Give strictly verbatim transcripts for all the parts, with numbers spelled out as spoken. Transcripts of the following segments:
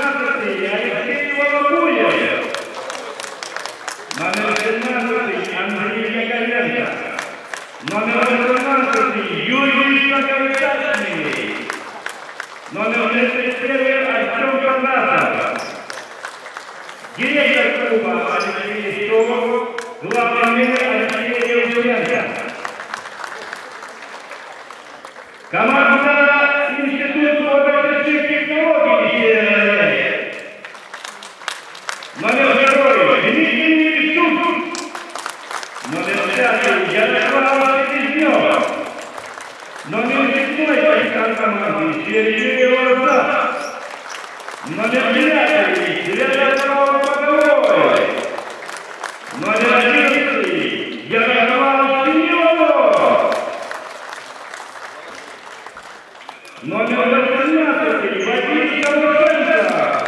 семнадцатый Алексей Волокуев. Номер семнадцатый Андрей Яковенко. Номер восемнадцатый Юрий Шаговичный. Номер тридцать один Артем Кондратов. Директор клуба Алексей Истомов. Главный тренер Алексей Еушенко. Команда Института высших технологий Северной. Номер второй Дмитрий Шут. Номер пятый Ярослав Селезнев. Номер седьмой капитан команды Сергей Лоза. Номер девятый Святослав Боговой. Номер одиннадцатый Ярослав Синьонов. Номер восемнадцатый Вадим Шавушенко.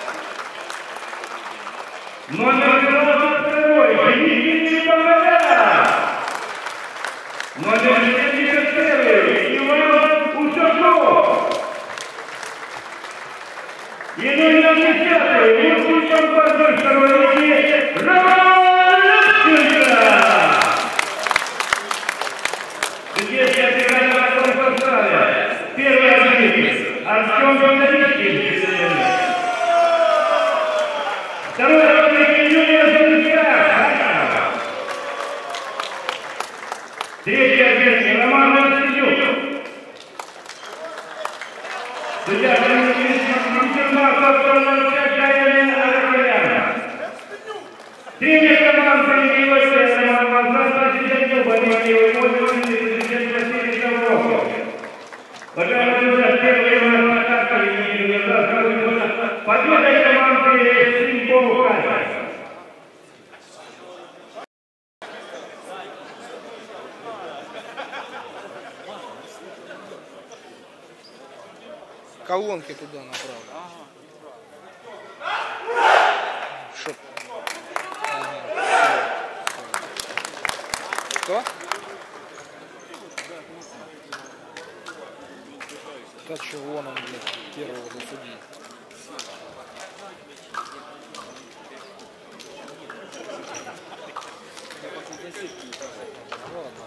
Номер двадцать второй Дмитрий Павлов. Номер семьдесят первый Иван Ушаков. И номер десятый лучший композитор второй лиги Роман Левченко. Здесь я играю в таком составе. Первый арбитр Артем Кондратьевич. Второй арбитр Юрий Занчак. Третий арбитр Роман Левченко. Судья тренер команды Иванович Роман Мазар, президент клуба президент Василий Шавров. Уважаемые друзья, первый матч победа команды Симбол Харьков. Колонки туда направлены. Шоп. Ага. Что? Да что, вон он, блядь, первого засудил. Ладно.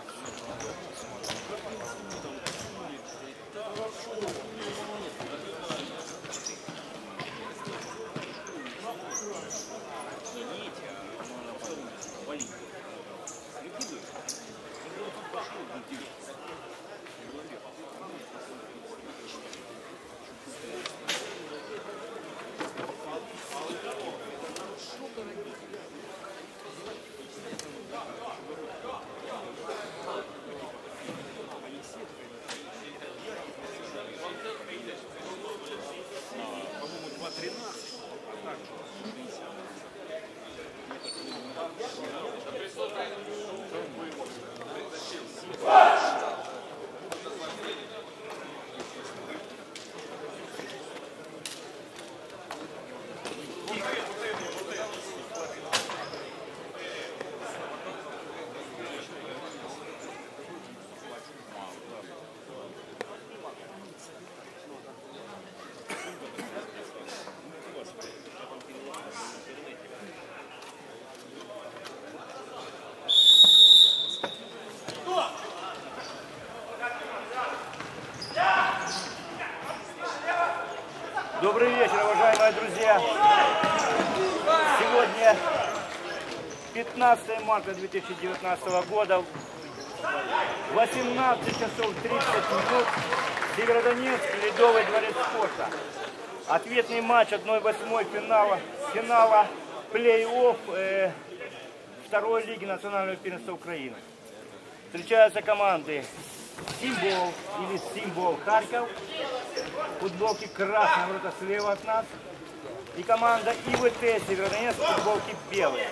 Добрый вечер, уважаемые друзья! Сегодня пятнадцатое марта две тысячи девятнадцатого года, восемнадцать часов тридцать минут, Северодонецк, Ледовый дворец спорта. Ответный матч одной восьмой финала, финала плей-офф э, второй лиги национального первенства Украины. Встречаются команды Симбол или Симбол Харьков. Футболки красные, ворота слева от нас. И команда ИВТ Северодонецк, футболки белые.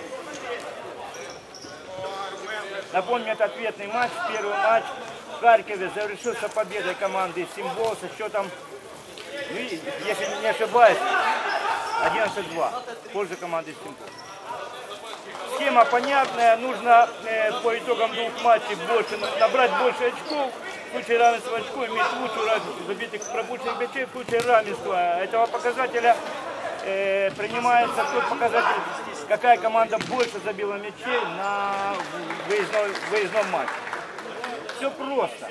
Напомню, это ответный матч. Первый матч в Харькове завершился победой команды Симбол со счетом, ну, если не ошибаюсь, одиннадцать два в пользу команды Симбол. Схема понятная. Нужно э, по итогам двух матчей больше, набрать больше очков. В случае равенства очков иметь лучшую разницу забитых пропущенных мячей. В случае равенства этого показателя э, принимается тот показатель, какая команда больше забила мячей на выездной, выездном матче. Все просто.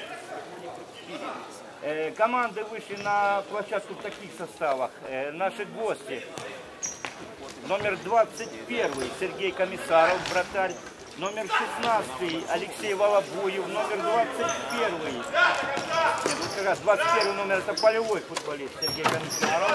Э, команды вышли на площадку в таких составах. Э, наши гости. Номер двадцать первый Сергей Комиссаров, вратарь. Номер шестнадцатый Алексей Волобуев. Номер двадцать первый. Нет, вот как раз двадцать первый номер это полевой футболист Сергей Комиссаров.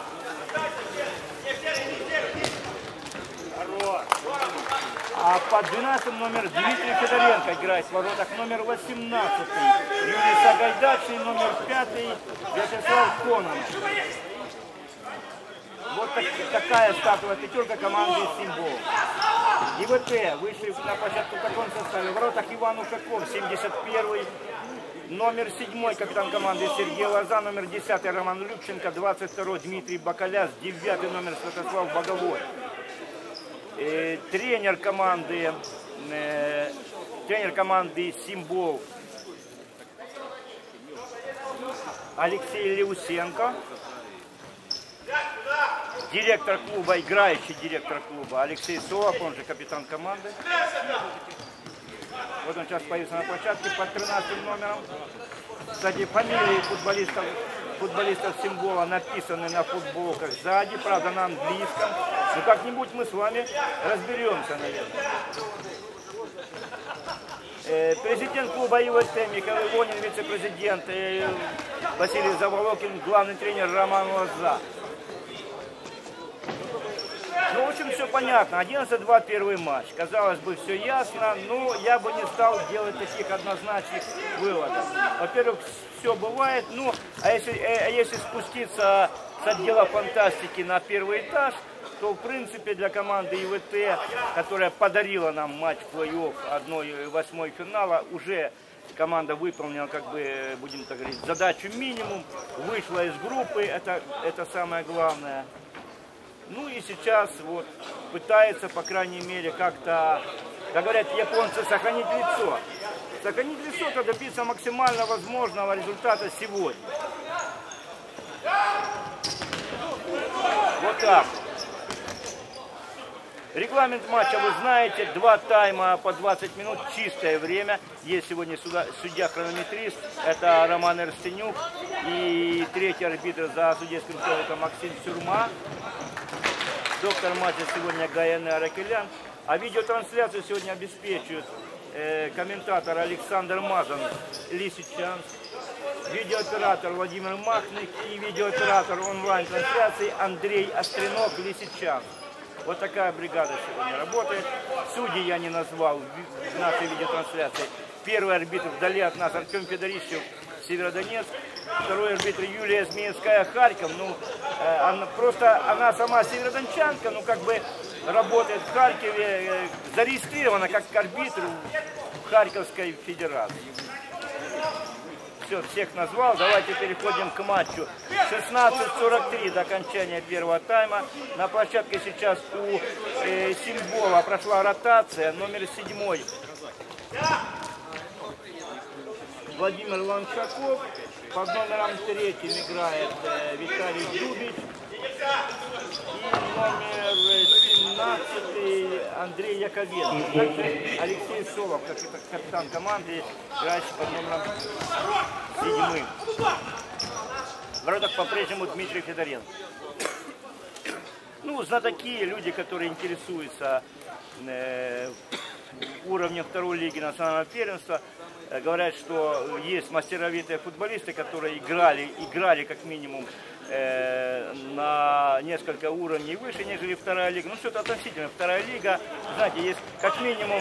А под двенадцатым номер Дмитрий Федоренко играет в воротах. Номер восемнадцатый Юрий Сагайдач и номер пятый Вячеслав Конон. Вот так, такая стартовая пятерка команды «Символ». ИВТ вышли на площадку в таком составе. В воротах Иван Ушаков, семьдесят первый. Номер седьмой капитан команды Сергей Лоза. Номер десятый Роман Любченко. двадцать второй Дмитрий Бакаляс. девятый номер Святослав Боговой. Э, тренер команды, э, тренер команды «Символ» Алексей Леусенко. Директор клуба, играющий директор клуба Алексей Солов, он же капитан команды. Вот он сейчас появился на площадке под тринадцатым номером. Кстати, фамилии футболистов, футболистов «Символа» написаны на футболках сзади, правда на английском. Но как-нибудь мы с вами разберемся, наверное. Президент клуба ИВТ Михаил Ивонин, вице-президент Василий Заволокин, главный тренер Роман Лоза. Ну, в общем, все понятно. одиннадцать два первый матч. Казалось бы, все ясно, но я бы не стал делать таких однозначных выводов. Во-первых, все бывает. Ну, а если, а если спуститься с отдела фантастики на первый этаж, то, в принципе, для команды ИВТ, которая подарила нам матч плей-офф одной восьмой финала, уже команда выполнила, как бы, будем так говорить, задачу минимум, вышла из группы, это, это самое главное. Ну и сейчас вот пытается, по крайней мере, как-то, как говорят японцы, сохранить лицо. Сохранить лицо, это добиться максимально возможного результата сегодня. Вот так. Регламент матча вы знаете, два тайма по двадцать минут, чистое время. Есть сегодня сюда, судья-хронометрист, это Роман Эрстенюк. И третий арбитр за судейским столиком Максим Сюрма. Доктор матча сегодня Гаэне Аракелян. А видеотрансляцию сегодня обеспечивают э, комментатор Александр Мазан, Лисичанск, видеооператор Владимир Махник и видеооператор онлайн-трансляции Андрей Остренок, Лисичанск. Вот такая бригада сегодня работает. Судьи я не назвал в нашей видеотрансляции. Первый арбитр вдали от нас Артем Федорищев, Северодонецк. Второй арбитр Юлия Змеевская, Харьков. Ну, э, она, просто она сама северодончанка, ну как бы работает в Харькове, э, зарегистрирована как арбитр в Харьковской федерации. Все, всех назвал. Давайте переходим к матчу. шестнадцать сорок три до окончания первого тайма. На площадке сейчас у э, Символа прошла ротация. Номер седьмой Владимир Ланшаков. Под номером третьим играет э, Виталий Дубич. И номер семнадцатый Андрей Яковенко. Также Алексей Солов, капитан команды, играющий под номером седьмым. В воротах по-прежнему Дмитрий Федоренко. Ну, знатоки, люди, которые интересуются э, уровнем второй лиги национального первенства, говорят, что есть мастеровитые футболисты, которые играли, играли как минимум э, на несколько уровней выше, нежели вторая лига. Ну, что-то относительно. Вторая лига, знаете, есть как минимум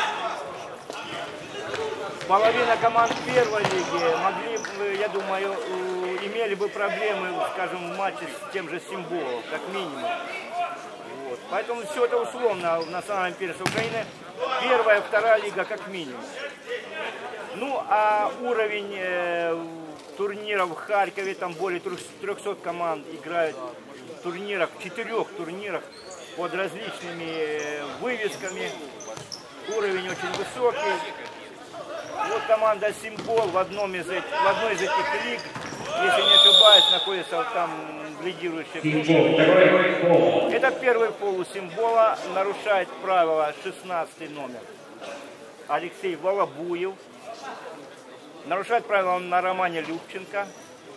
половина команд первой лиги могли, я думаю, имели бы проблемы, скажем, в матче с тем же Символом, как минимум. Вот. Поэтому все это условно в национальном первенстве Украины. Первая, вторая лига как минимум. Ну, а уровень э, турниров в Харькове, там более трёхсот команд играют в турнирах, в четырех турнирах под различными э, вывесками. Уровень очень высокий. Вот команда Символ в, одном из этих, в одной из этих лиг, если не ошибаюсь, находится там лидирующих. Это первый фол у Симбола, нарушает правила шестнадцатый номер Алексей Волобуев. Нарушает правила на Романе Любченко.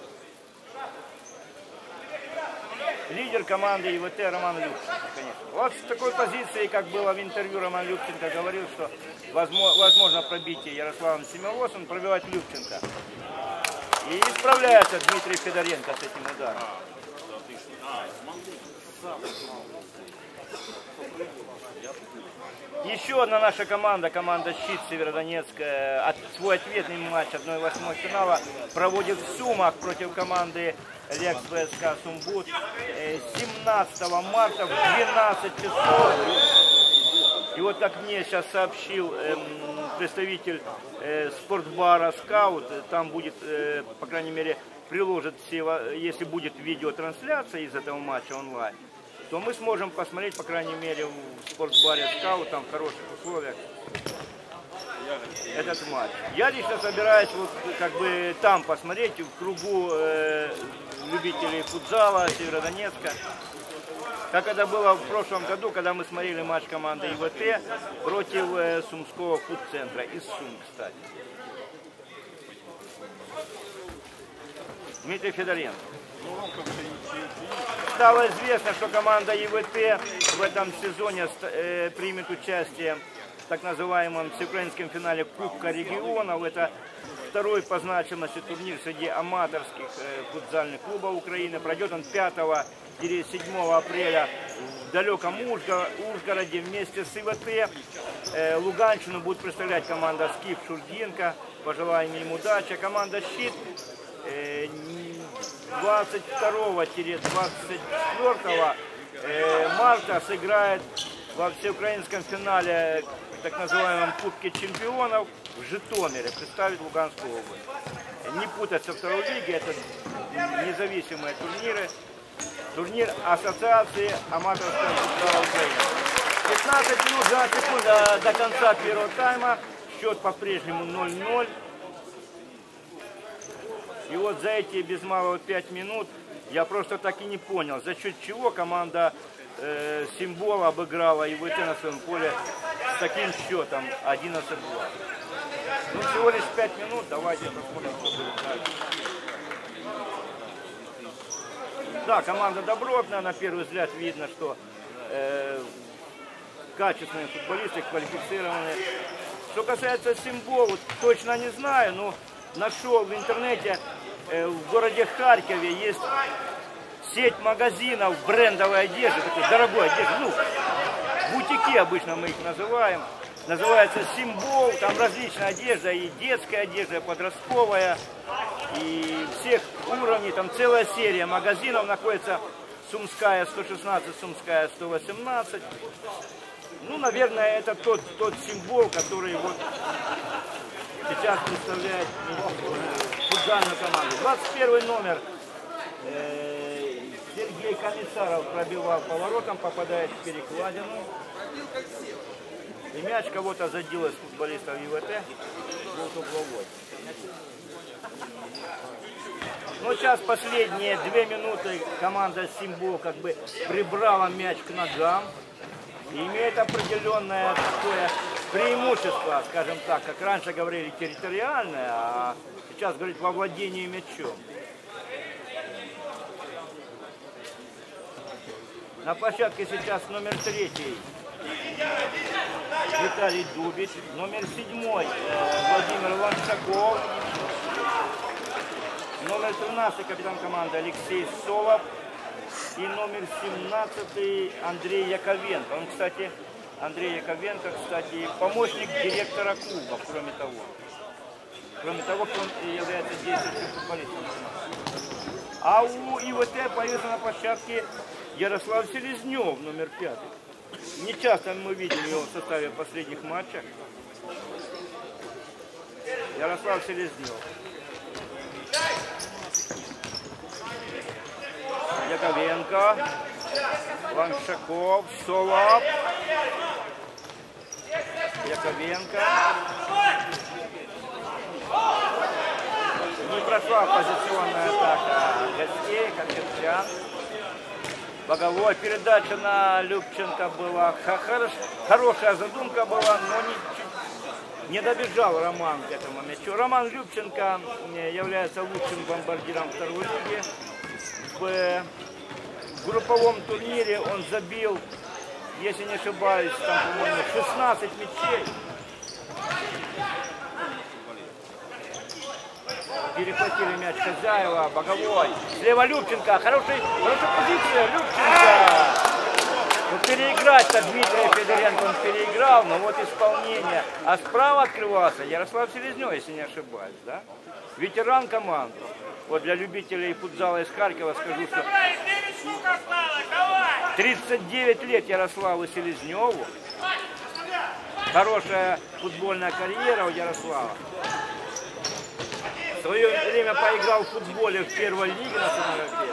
Лидер команды ИВТ Роман Любченко, конечно. Вот с такой позиции, как было в интервью, Роман Любченко говорил, что возможно пробитие Ярославом Семилосом, пробивать Любченко. И справляется Дмитрий Федоренко с этим ударом. Еще одна наша команда, команда «Щит» Северодонецкая, от, свой ответный матч одна восьмая финала проводит в Сумах против команды Лекс ВСК Сумбут семнадцатого марта в двенадцать часов. И вот как мне сейчас сообщил эм, представитель э, спортбара «Скаут», там будет, э, по крайней мере, приложит все, если будет видеотрансляция из этого матча онлайн, то мы сможем посмотреть, по крайней мере, в спортбаре «Скаут», там в хороших условиях, этот матч. Я лично собираюсь вот как бы там посмотреть, в кругу э, любителей футзала Северодонецка, как это было в прошлом году, когда мы смотрели матч команды ИВТ против э, Сумского фудцентра, из Сум, кстати. Дмитрий Федоренко. Стало известно, что команда ИВТ в этом сезоне э, примет участие в так называемом всеукраинском финале Кубка регионов. Это второй по значимости турнир среди аматорских э, футзальных клубов Украины. Пройдет он пятого-седьмого апреля в далеком Ужгороде вместе с ИВТ. Э, Луганщину будет представлять команда «Скиф» Шургинка. Пожелаем им удачи. Команда «Щит» э, двадцать второго-двадцать четвёртого марта сыграет во всеукраинском финале, так называемом Кубке чемпионов, в Житомире, представит Луганскую область. Не путать со второй лиги, это независимые турниры. Турнир Ассоциации аматорского футбола Украины. пятнадцать минут за секунд до, до конца первого тайма. Счет по-прежнему ноль ноль. И вот за эти без малого пять минут я просто так и не понял, за счет чего команда э, Симбола обыграла ИВТ на своем поле с таким счетом одиннадцать два. Ну, всего лишь пять минут, давайте посмотрим, что будет дальше. Да, команда добротная, на первый взгляд видно, что э, качественные футболисты, квалифицированные. Что касается Симбола, точно не знаю, но нашел в интернете, э, в городе Харькове есть сеть магазинов брендовой одежды, такой дорогой одежды, ну, бутики обычно мы их называем. Называется Симбол, там различная одежда, и детская одежда, и подростковая, и всех уровней, там целая серия магазинов находится. Сумская сто шестнадцать, Сумская сто восемнадцать. Ну, наверное, это тот, тот Симбол, который вот сейчас представляет футбольную команду. двадцать первый номер э, Сергей Комиссаров пробивал поворотом, попадает в перекладину. И мяч кого-то задел из футболистов ИВТ. Был угловой. Но сейчас последние две минуты команда Симбол как бы прибрала мяч к ногам. И имеет определенное такое преимущество, скажем так, как раньше говорили, территориальное, а сейчас говорит во владении мячом. На площадке сейчас номер третий Виталий Дубич, номер седьмой Владимир Ланшаков, номер тринадцатый капитан команды Алексей Солов и номер семнадцатый Андрей Яковенко. Он, кстати, Андрей Яковенко, кстати, помощник директора клуба, кроме того. Кроме того, что он является действующим футболистом. А у ИВТ появился на площадке Ярослав Селезнев, номер пятый. Не часто мы видим его в составе последних матчей. Ярослав Селезнев. Яковенко, Ланшаков, Солов, Яковенко. Не прошла позиционная атака гостей, Харьковчан. Боговой. Передача на Любченко была. Хорош, хорошая задумка была, но не, не добежал Роман к этому мячу. Роман Любченко является лучшим бомбардиром второй лиги. В групповом турнире он забил, если не ошибаюсь, там, по-моему, шестнадцать мячей. Перехватили мяч хозяева, Боговой. Слева Любченко, хороший, хорошая позиция, Любченко. Ну, переиграть-то Дмитрия Федоренко он переиграл, но вот исполнение. А справа открывался Ярослав Селезнев, если не ошибаюсь, да? Ветеран команды. Вот для любителей футзала из Харькова скажу, что тридцать девять лет Ярославу Селезневу. Хорошая футбольная карьера у Ярослава. В свое время поиграл в футболе в первой лиге на Самаре.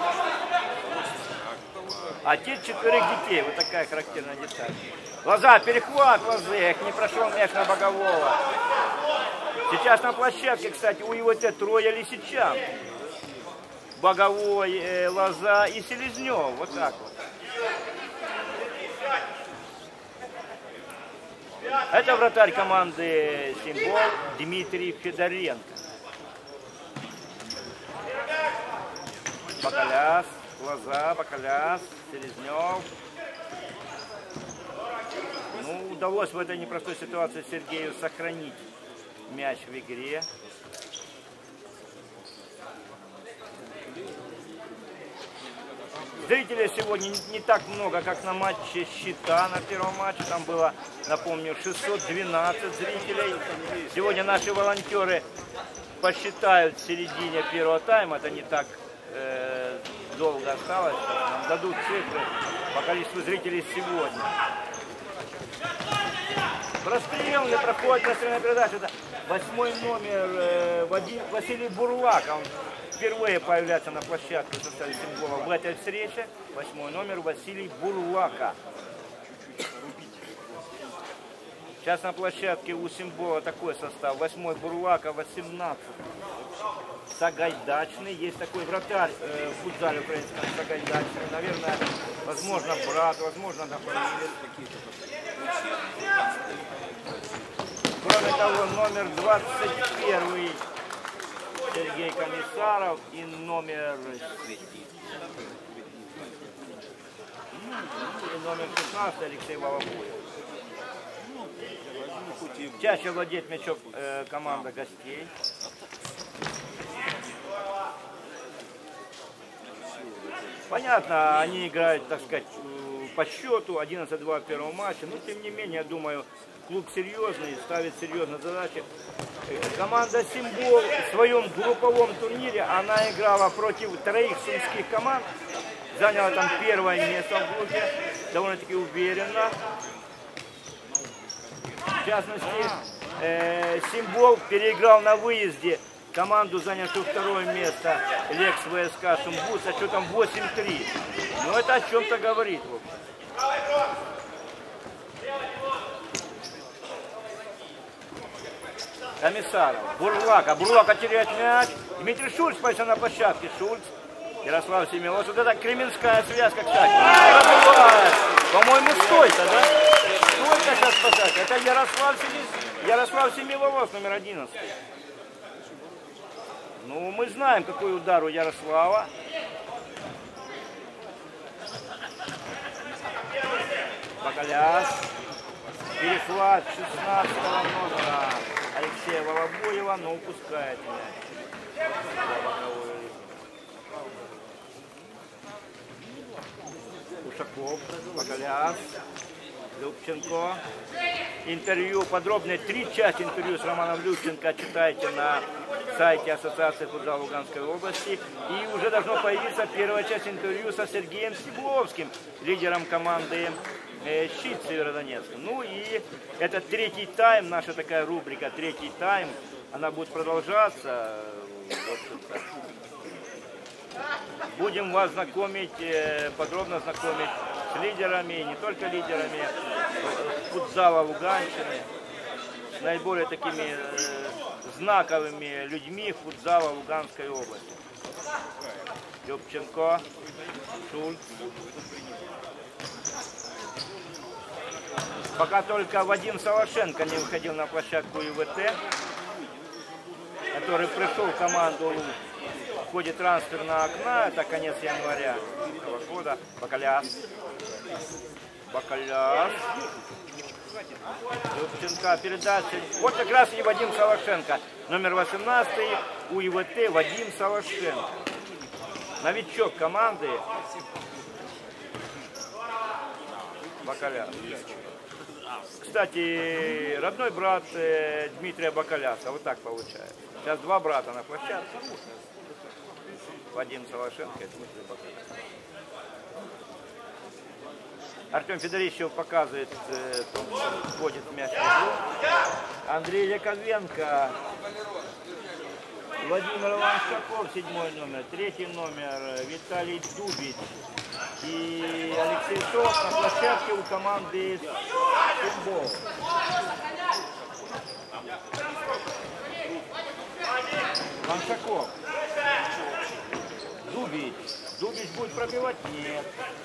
Отец четверых детей. Вот такая характерная деталь. Лоза, перехват Лозы. Эх, не прошел мяч на Богового. Сейчас на площадке, кстати, у его трое лисичан. Боговой, э, Лоза и Селезнев. Вот так вот. Это вратарь команды «Символ» Дмитрий Федоренко. Бакаляс, Лоза, Бакаляс, Селезнев. Ну, удалось в этой непростой ситуации Сергею сохранить мяч в игре. Зрителей сегодня не так много, как на матче «Щита» на первом матче. Там было, напомню, шестьсот двенадцать зрителей. Сегодня наши волонтеры посчитают в середине первого тайма. Это не так э, долго осталось. Нам дадут цифры по количеству зрителей сегодня. Прострел не проходит прострельная передача. Это восьмой номер э, Вадим, Василий Бурлак. Он впервые появляется на площадке в составе Символа в этой встрече. Восьмой номер Василий Бурлака. Сейчас на площадке у Символа такой состав. Восьмой Бурлака, восемнадцатый Сагайдачный. Есть такой вратарь э, в футзале украинском Сагайдачный. Наверное, возможно, брат, возможно, например. Кроме того, номер двадцать первый Сергей Комиссаров и номер, и номер шестнадцать Алексей Волобуев. Чаще владеет мячом э, команда гостей. Понятно, они играют, так сказать, по счету одиннадцать два в первом матче, но тем не менее, я думаю, клуб серьезный, ставит серьезные задачи. Команда «Символ» в своем групповом турнире, она играла против троих сумских команд, заняла там первое место в группе, довольно-таки уверенно. В частности, э, «Символ» переиграл на выезде команду, занявшую второе место, Лекс ВСК Сумбу, со счетом восемь три. Но это о чем-то говорит, в общем. Комиссаров, Бурлака, Бурлака теряет мяч. Дмитрий Шульц пойдет на площадке. Шульц, Ярослав Семилович. Вот это кременская связка, кстати. По-моему, стойка, да? Стойка сейчас спасать. Это Ярослав Семилович, Ярослав Семилович, номер одиннадцать. Ну, мы знаем, какой удар у Ярослава. Бакаляс. Перехват шестнадцатого номера Алексея Волобуева, но упускает мяч. Ушаков, Бакаляс, Любченко. Интервью подробное, три части интервью с Романом Любченко читайте на сайте Ассоциации футзала Луганской области. И уже должно появиться первая часть интервью со Сергеем Стебловским, лидером команды «Щит» Северодонецк. Ну и это третий тайм, наша такая рубрика «Третий тайм». Она будет продолжаться. Будем вас знакомить, подробно знакомить с лидерами, не только лидерами футзала Луганщины, с наиболее такими э, знаковыми людьми футзала Луганской области. Любченко, Шульц. Пока только Вадим Солошенко не выходил на площадку ИВТ, который пришел в команду в ходе трансферного окна, это конец января этого года. Бакаляс. Бакаляс. Любченко передача. Вот как раз и Вадим Солошенко. Номер восемнадцатый у ИВТ Вадим Солошенко. Новичок команды. Бакаляс. Кстати, родной брат э, Дмитрия Бакаляса. Вот так получается. Сейчас два брата на площадке. Вадим Солошенко и Дмитрий Бакаляс. Артем Федорищев показывает, э, вводит мяч в игру. Андрей Яковенко. Владимир Ланшаков, седьмой номер. Третий номер Виталий Дубич. И Алексей Сов на площадке у команды футбол. Ланшаков. Дубич. Дубич будет пробивать? Нет.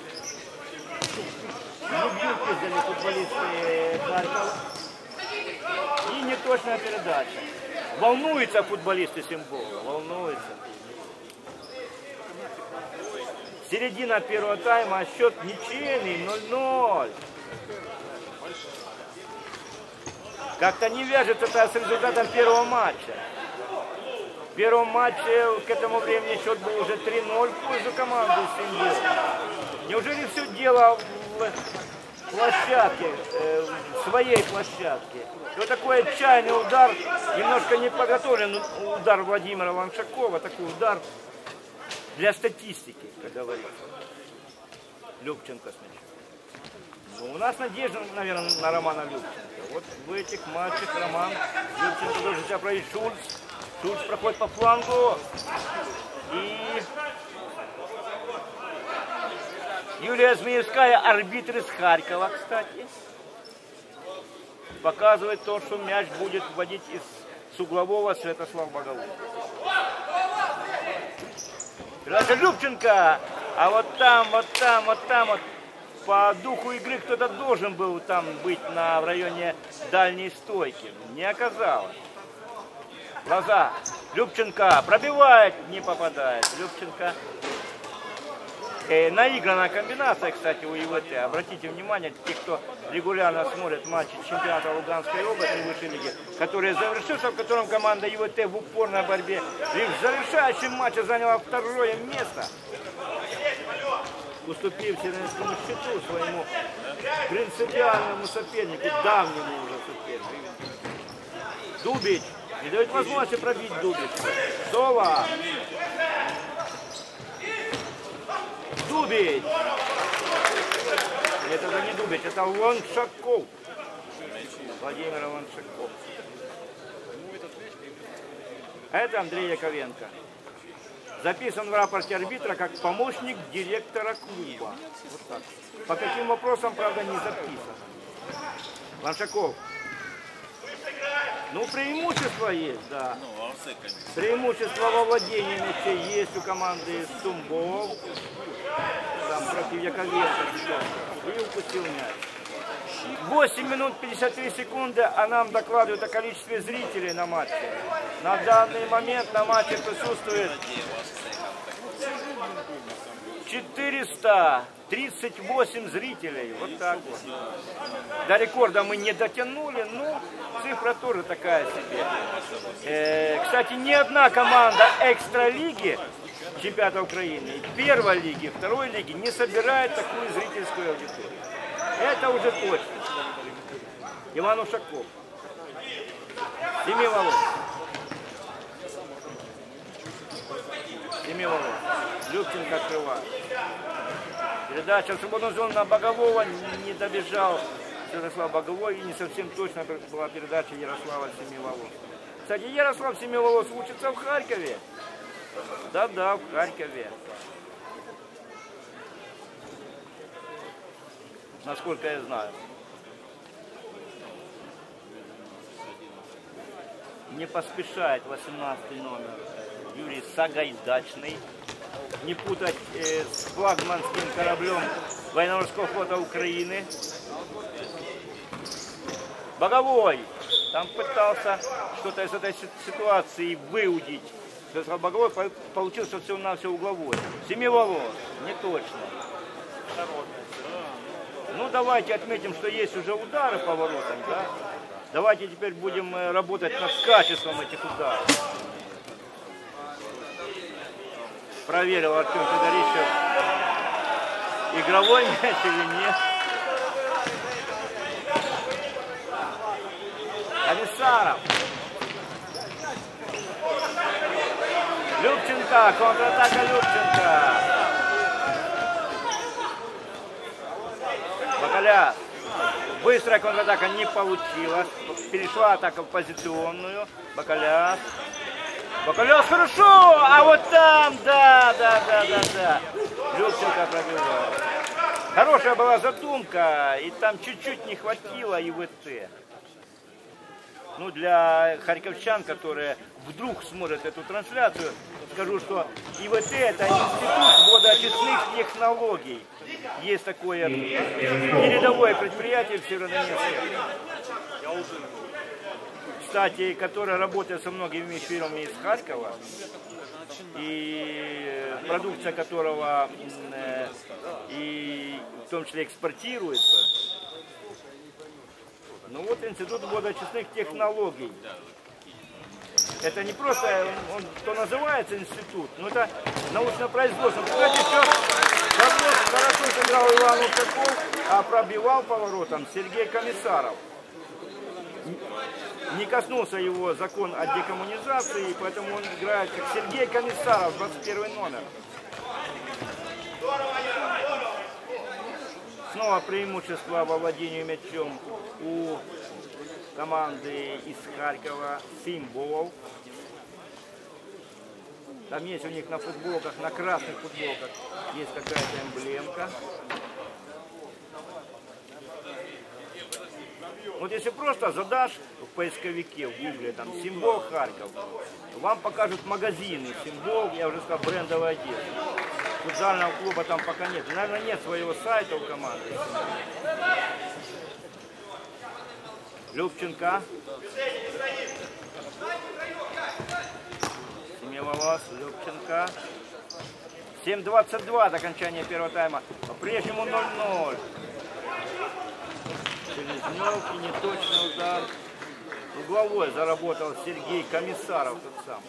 Не бьют издали футболисты Харькова. И неточная передача. Волнуются футболисты Симбола. Волнуются. Середина первого тайма, счет ничейный, ноль-ноль. Как-то не вяжется это с результатом первого матча. В первом матче к этому времени счет был уже три-ноль в пользу команды Симбола. Неужели все дело в площадке, э, в своей площадке? И вот такой отчаянный удар, немножко не подготовлен удар Владимира Ланшакова, такой удар для статистики, как говорится. Любченко с мячом. Ну, у нас надежда, наверное, на Романа Любченко. Вот в этих матчах Роман Любченко должен себя проявить. Шульц. Шульц проходит по флангу. И Юлия Змеевская, арбитр из Харькова, кстати, показывает то, что мяч будет вводить из с углового Святослав Боголов. Это Любченко, а вот там, вот там, вот там, вот по духу игры кто-то должен был там быть на, в районе дальней стойки. Не оказалось. Глаза. Любченко пробивает, не попадает. Любченко. Э, наигранная комбинация, кстати, у ИВТ. Обратите внимание, те, кто регулярно смотрит матчи чемпионата Луганской области высшей лиги, который завершился, в котором команда ИВТ в упорной борьбе и в завершающем матче заняла второе место, уступив Северинскому Щиту, своему принципиальному сопернику, давнему уже сопернику. Дубич. Не дает возможности пробить Дубич. Сова. Дубич. Это уже не Дубич, это Ланшаков. Владимир Ланшаков. А это Андрей Яковенко. Записан в рапорте арбитра как помощник директора клуба. Вот так. По каким вопросам, правда, не записан. Ланшаков. Ну, преимущество есть, да. Преимущество во владении мячей есть у команды Сумбол. Там против Яковенко. И упустил мяч. восемь минут пятьдесят три секунды, а нам докладывают о количестве зрителей на матче. На данный момент на матче присутствует четыреста тридцать восемь зрителей. Вот так вот. До рекорда мы не дотянули, но цифра тоже такая себе. Э, кстати, ни одна команда экстралиги чемпионата Украины, первой лиги, второй лиги не собирает такую зрительскую аудиторию. Это уже точно. Иван Ушаков. Семи волос. Семи волос. Любченко открывает. Передача в свободную зону на Богового, не добежал Ярослав Боговой, и не совсем точно была передача Ярослава Семиволос. Кстати, Ярослав Семиволос учится в Харькове. Да-да, в Харькове. Насколько я знаю. Не поспешает восемнадцатый номер Юрий Сагайдачный. Не путать э, с флагманским кораблем военно-морского флота Украины. Боговой там пытался что-то из этой ситуации выудить. Боговой получился всего-навсего угловой. Семиволос, не точно. Ну давайте отметим, что есть уже удары по воротам, да? Давайте теперь будем работать над качеством этих ударов. Проверил Артем Федорищев, игровой мяч или нет. Комиссаров. Любченко, контратака Любченко. Бакаляс. Быстрая контратака не получилась. Перешла атака в позиционную. Бакаляс. Бакаляс хорошо! А вот там, да, да, да, да, да. Любченко пробивает. Хорошая была задумка. И там чуть-чуть не хватило ИВТ. Ну, для харьковчан, которые вдруг смотрят эту трансляцию, скажу, что ИВТ – это институт водоочистных технологий. Есть такое передовое предприятие в Северодонецке, кстати, которое работает со многими фирмами из Харькова, и продукция которого и в том числе экспортируется. Ну вот институт водоочистных технологий. Это не просто, он, что называется институт, но это научное производство. Кстати, все хорошо сыграл Иван Ушаков, а пробивал поворотом Сергей Комиссаров. Не коснулся его закон о декоммунизации, поэтому он играет как Сергей Комиссаров, двадцать первый номер. Снова преимущество во владении мячом у команды из Харькова «Символ». Там есть у них на футболках, на красных футболках есть какая-то эмблемка. Вот если просто задашь в поисковике, в гугле, там «Символ Харьков», вам покажут магазины «Символ», я уже сказал, брендовой одежды. Футзального клуба там пока нет. Наверное, нет своего сайта у команды. Любченко. Семиволос, Любченко. семь двадцать два до окончания первого тайма. По-прежнему ноль ноль. Селезнев и неточный удар. Угловой заработал Сергей Комиссаров тот сам.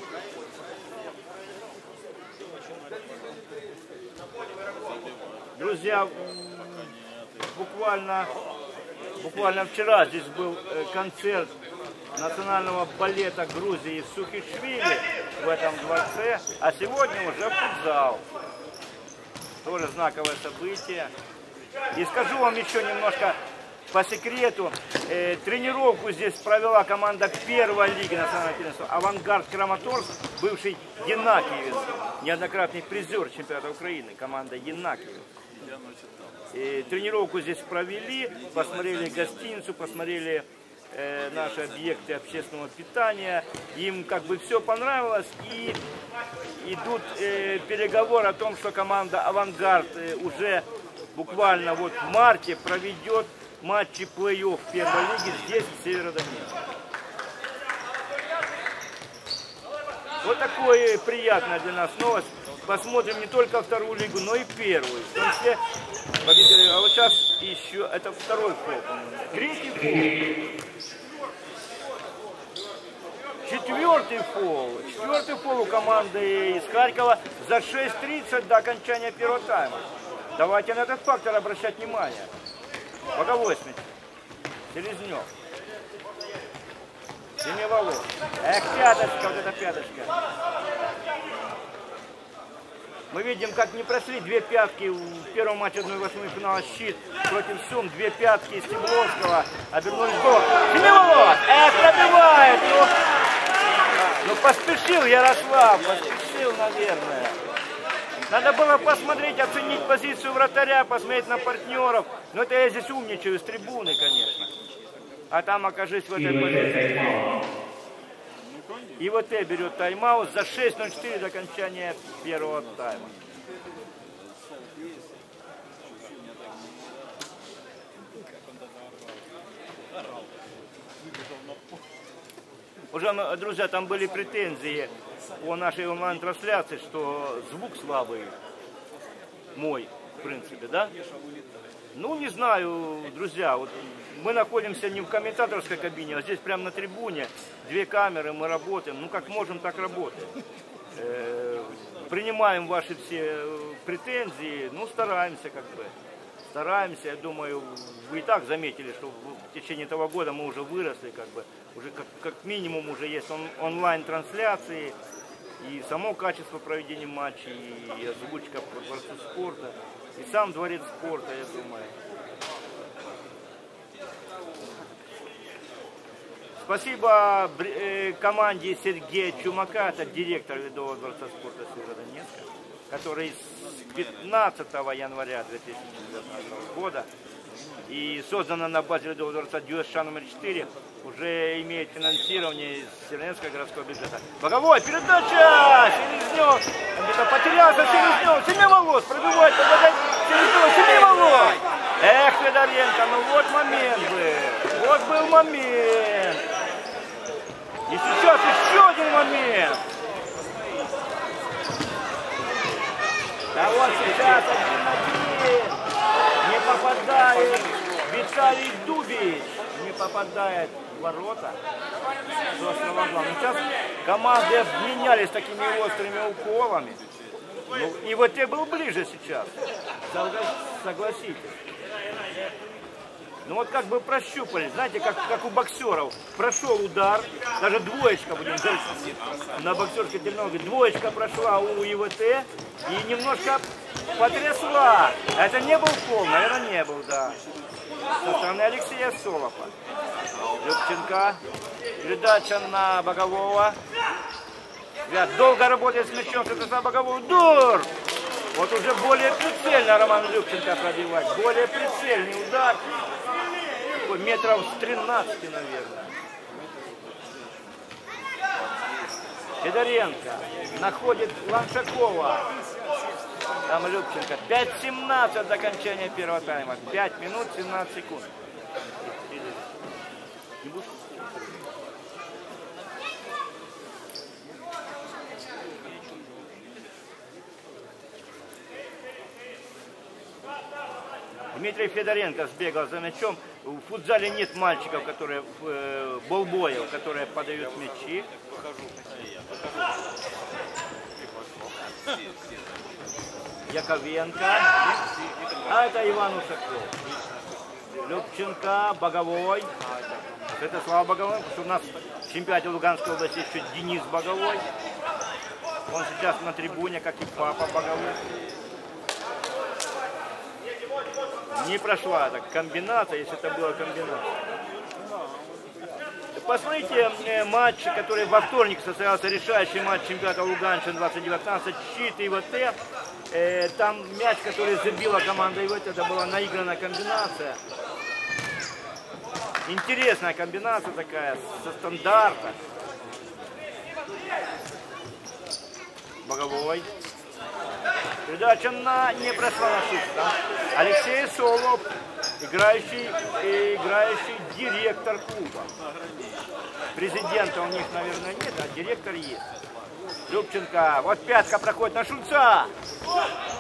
Друзья, буквально, буквально вчера здесь был концерт национального балета Грузии Сухишвили в этом дворце, а сегодня уже футзал. Тоже знаковое событие. И скажу вам еще немножко по секрету, э, тренировку здесь провела команда первой лиги национального первенства «Авангард Краматорск», бывший Янакиевец, неоднократный призер чемпионата Украины, команда Янакиевец. И тренировку здесь провели, посмотрели гостиницу, посмотрели э, наши объекты общественного питания. Им как бы все понравилось, и идут э, переговоры о том, что команда «Авангард» э, уже буквально вот в марте проведет матчи плей-офф первой лиги здесь, в Северодонецке. Вот такое приятное для нас новость. Посмотрим не только вторую лигу, но и первую. В том числе победители. А вот сейчас еще это второй фол. Третий фол. Четвертый фол. Четвертый фол у команды из Харькова за шесть тридцать до окончания первого тайма. Давайте на этот фактор обращать внимание. Боговой смять. Селезнев. Семиволос. Эх, пяточка, вот эта пяточка. Мы видим, как не прошли две пятки в первом матче одной восьмой финала «Щит» против Сум. Две пятки из Стебловского обернулись в гол. Семиволос! Эх, пробивает! Ну, ну поспешил Ярослав, поспешил, наверное. Надо было посмотреть, оценить позицию вратаря, посмотреть на партнеров. Но это я здесь умничаю с трибуны, конечно. А там окажись в этой позиции. И вот ИВТ берет тайм-аут за шесть ноль четыре до окончания первого тайма. Уже, друзья, там были претензии по нашей онлайн-трансляции, что звук слабый. Мой, в принципе, да? Ну, не знаю, друзья, вот мы находимся не в комментаторской кабине, а здесь прямо на трибуне. Две камеры, мы работаем. Ну, как можем, так работаем. Э, принимаем ваши все претензии, ну, стараемся как бы. Стараемся, я думаю, вы и так заметили, что в течение этого года мы уже выросли, как бы, уже как, как минимум уже есть он, онлайн-трансляции, и само качество проведения матчей, и озвучка по дворцу спорта, и сам дворец спорта, я думаю. Спасибо команде Сергея Чумака, это директор Ледового дворца спорта Северодонецка, который с пятнадцатого января две тысячи девятнадцатого года и создана на базе Ледового дворца ДЮСШ номер четыре, уже имеет финансирование из Северодонецкого городского бюджета. Боговой, передача! Селезнев! Где-то потерялся Селезнев! Семи волос! Пробивает, попадает Селезнев! Семи волос! Эх, Федоренко, ну вот момент был! Вот был момент! И сейчас еще один момент! Да вот сейчас один на один! Не попадает Виталий Дубич! Не попадает в ворота с острого угла. Ну, сейчас команды обменялись такими острыми уколами. Ну, и вот те был ближе сейчас. Согласитесь. Ну вот как бы прощупали, знаете, как, как у боксеров. Прошел удар, даже двоечка будем говорить, на боксерской терминологии. Двоечка прошла у ИВТ и немножко потрясла. Это не был фол, наверное, не был, да. Со стороны Алексея Солопа. Любченко. Передача на Богового. Ребят, долго работает с мячом, это Боговой. Удар! Вот уже более прицельно Роман Любченко пробивает. Более прицельный удар. Такой метров с тринадцати, наверное. Федоренко находит Ланшакова. Там Любченко. пять семнадцать до окончания первого тайма. пять минут семнадцать секунд. Дмитрий Федоренко сбегал за мячом. В футзале нет мальчиков, которые э, болбоев, которые подают мячи. Яковенко. А это Иван Ушаков. Любченко, Боговой. Это Слава Боговой, потому что у нас в чемпионате Луганской области еще Денис Боговой. Он сейчас на трибуне, как и папа Боговой. Не прошла так комбинация, если это была комбинация. Посмотрите матч, который во вторник состоялся, решающий матч чемпионата Луганщины двадцать девятнадцать, щит ИВТ. Там мяч, который забила команда ИВТ, это была наигранная комбинация. Интересная комбинация такая, со стандарта. Боговой. Передача на не прошла на щит. Алексей Солов, играющий, играющий директор клуба. Президента у них, наверное, нет, а директор есть. Любченко, вот пятка проходит на Шульца. Ну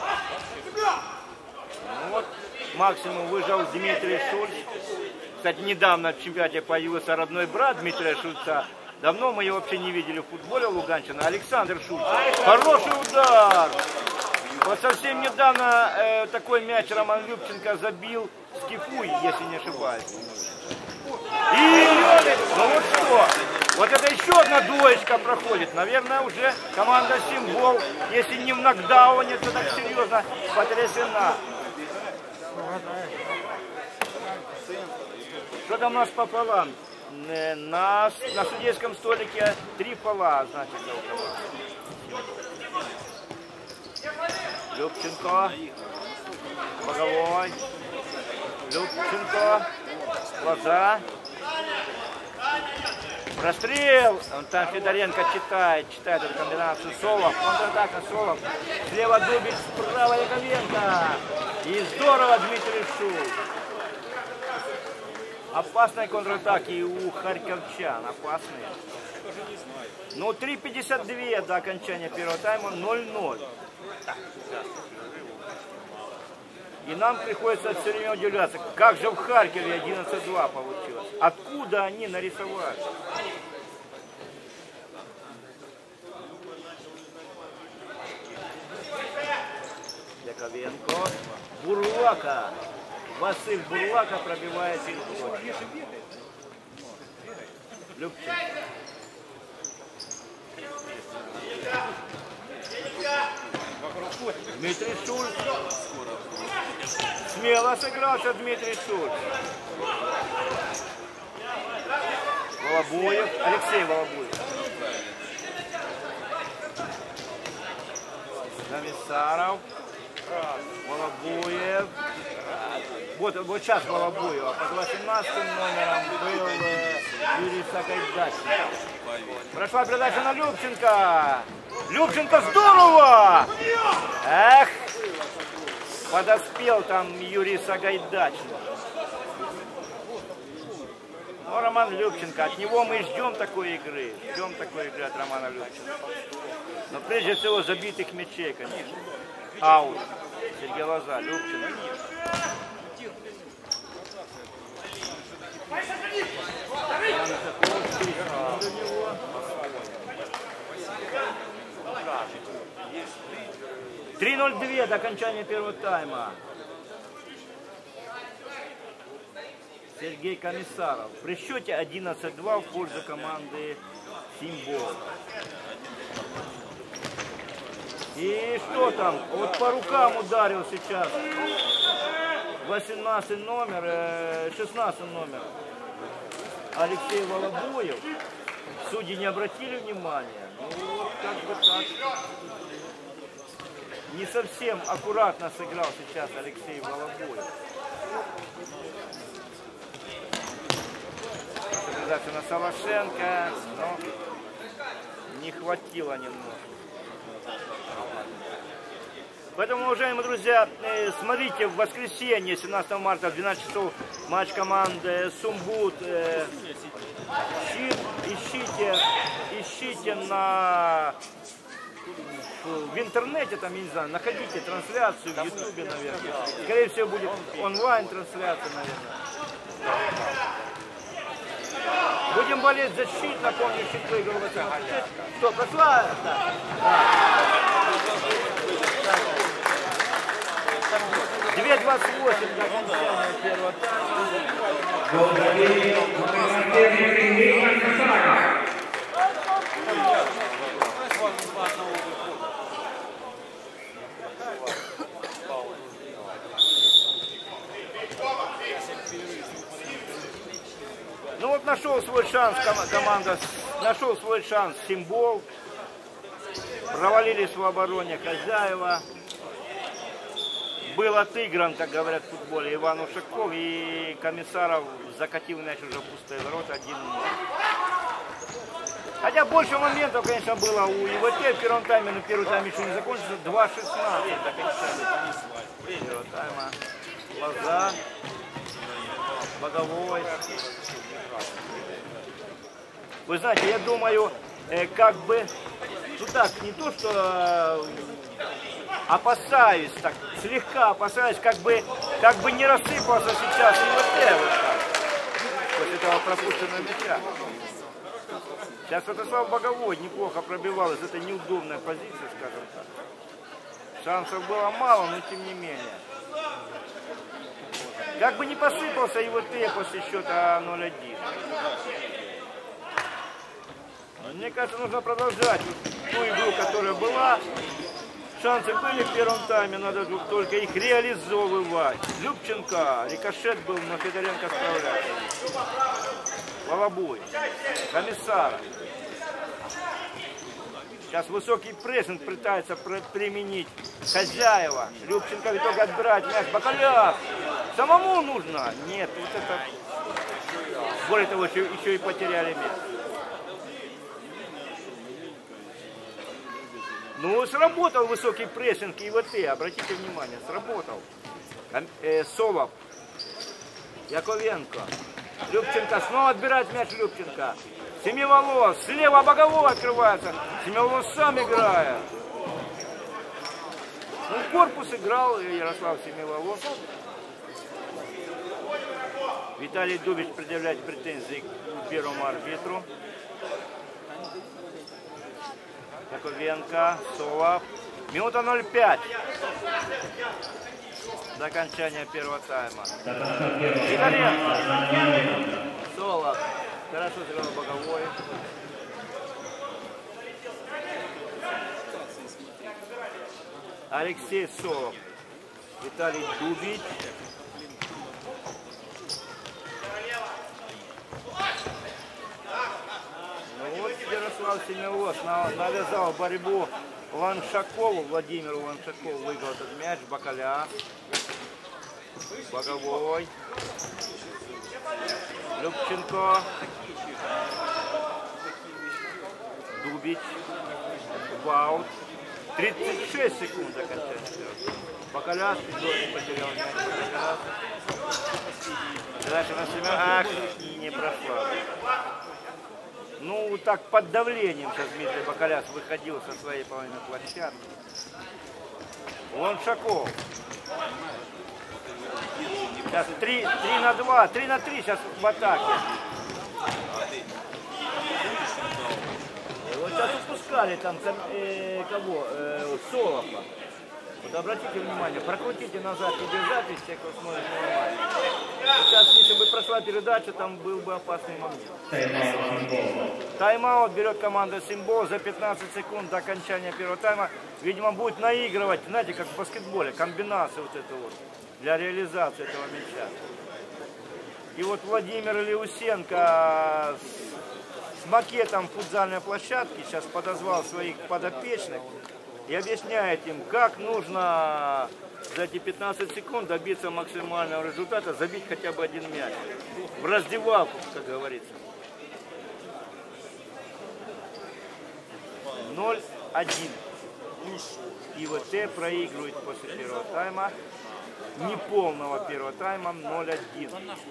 вот, максимум выжил Дмитрий Шульц. Кстати, недавно в чемпионате появился родной брат Дмитрия Шульца. Давно мы его вообще не видели в футболе Луганщины. Александр Шульц. Хороший удар. Вот совсем недавно э, такой мяч Роман Любченко забил с Кифуй, если не ошибаюсь. И ну вот что, вот это еще одна двоечка проходит. Наверное, уже команда Символ, если не в нокдауне, то так серьезно потрясена. Что там у нас по фолам? На, на судейском столике три фола, значит, Любченко, Боговой, Любченко, глаза, прострел, он там Федоренко читает, читает эту комбинацию, Солов, контратака Солов, слева Дубич, справа Яковенко, и здорово Дмитрий Шульц. Опасные контратаки у харьковчан, опасные. Ну, три пятьдесят два до окончания первого тайма, ноль ноль. И нам приходится все время удивляться, как же в Харькове одиннадцать два получилось. Откуда они нарисовали? Яковенко. Бурлака. Василь Бурлака пробивает игру. Любченко. Дмитрий Шульц. Смело сыгрался Дмитрий Шульц. Волобуев. Алексей Волобуев. Комиссаров. Волобуев. Вот, вот сейчас Волобуев. А под восемнадцатым номером был э, Юрий Сагайдачный. Прошла передача на Любченко. Любченко здорово! Эх! Подоспел там Юрий Сагайдачный. Ну, Роман Любченко. От него мы ждем такой игры. Ждем такой игры от Романа Любченко. Но прежде всего забитых мячей, конечно. Аут. Сергей Лоза, Любченко. три ноль два до окончания первого тайма. Сергей Комиссаров. При счете одиннадцать два в пользу команды Символ. И что там? Вот по рукам ударил сейчас. восемнадцатый номер, шестнадцатый номер. Алексей Волобуев. Судьи не обратили внимания. Ну вот как бы так. Не совсем аккуратно сыграл сейчас Алексей Волобуев. Передача на Солошенко, но не хватило немного. Поэтому, уважаемые друзья, смотрите в воскресенье, семнадцатого марта, в двенадцать часов, матч команды Сумбут. Ищите, ищите на... в интернете, там, я не знаю, находите трансляцию в Ютубе, наверное. Скорее всего, будет онлайн-трансляция, наверное. Будем болеть за щит, напомню, щит выиграл в этом. Что, прошла? Да. две двадцать восемь до окончания первого тайма. Ну вот нашел свой шанс команда, нашел свой шанс Символ. Провалились в обороне хозяева. Был отыгран, как говорят в футболе, Иван Ушаков, и Комиссаров закатил мяч уже в пустые ворота один ноль. Хотя больше моментов, конечно, было у ИВТ в первом тайме, но первый тайм еще не закончился. два шестнадцать до окончания первого тайма. Лоза, Боговой. Вы знаете, я думаю, э, как бы, ну так, не то, что э, опасаюсь, так, слегка опасаюсь, как бы, как бы не рассыпался сейчас ИВТ вот так, после этого пропущенного мяча. Сейчас Святослав Боговой неплохо пробивал из этой неудобной позиции, скажем так. Шансов было мало, но тем не менее. Как бы не посыпался ИВТ после счета ноль один. Мне кажется, нужно продолжать ту игру, которая была. Шансы были в первом тайме, надо только их реализовывать. Любченко, рикошет был, но Федоренко справляется. Волобуев, Комиссар. Сейчас высокий прессинг пытается применить хозяева. Любченко в итоге отбирает мяч. Бакаляв. Самому нужно. Нет, вот это... Более того, еще, еще и потеряли мяч. Ну, сработал высокий прессинг ИВТ. Обратите внимание, сработал. Э, Солов. Яковенко. Любченко снова отбирает мяч Любченко. Семиволос, слева боковой открывается. Семиволос сам играет. Ну, корпус играл Ярослав Семиволос. Виталий Дубич предъявляет претензии к первому арбитру. Яковенко, Солов. Минута ноль пять. До окончания первого тайма. Сидоренко. Солов. Хорошо сыграл боковой. Алексей Солов. Виталий Дубич. Ну вот Ярослав Семиволос навязал борьбу Ланшакову, Владимиру Ланшакову, выиграл этот мяч. Бакаля. Боковой. Любченко. Дубич. Ваут. тридцать шесть секунд окончания. Бакаля потерял мяч. Дальше на себя. Ах, не прошла. Ну, так под давлением сейчас Дмитрий Бакаляс выходил со своей половины площадки. Ланшаков. Сейчас три на два, три на три сейчас в атаке. Вот сейчас упускали там э, кого? Э, Солова. Вот обратите внимание, прокрутите назад видеозапись, те, кто смотрит нормально. Вот сейчас, если бы прошла передача, там был бы опасный момент. Тайм-аут берет команда Симбол за пятнадцать секунд до окончания первого тайма. Видимо, будет наигрывать, знаете, как в баскетболе, комбинацию вот эту вот для реализации этого мяча. И вот Владимир Леусенко с, с макетом футзальной площадки сейчас подозвал своих подопечных и объясняет им, как нужно за эти пятнадцать секунд добиться максимального результата, забить хотя бы один мяч. В раздевалку, как говорится. ноль один. ИВТ проигрывает после первого тайма. Неполного первого тайма ноль один.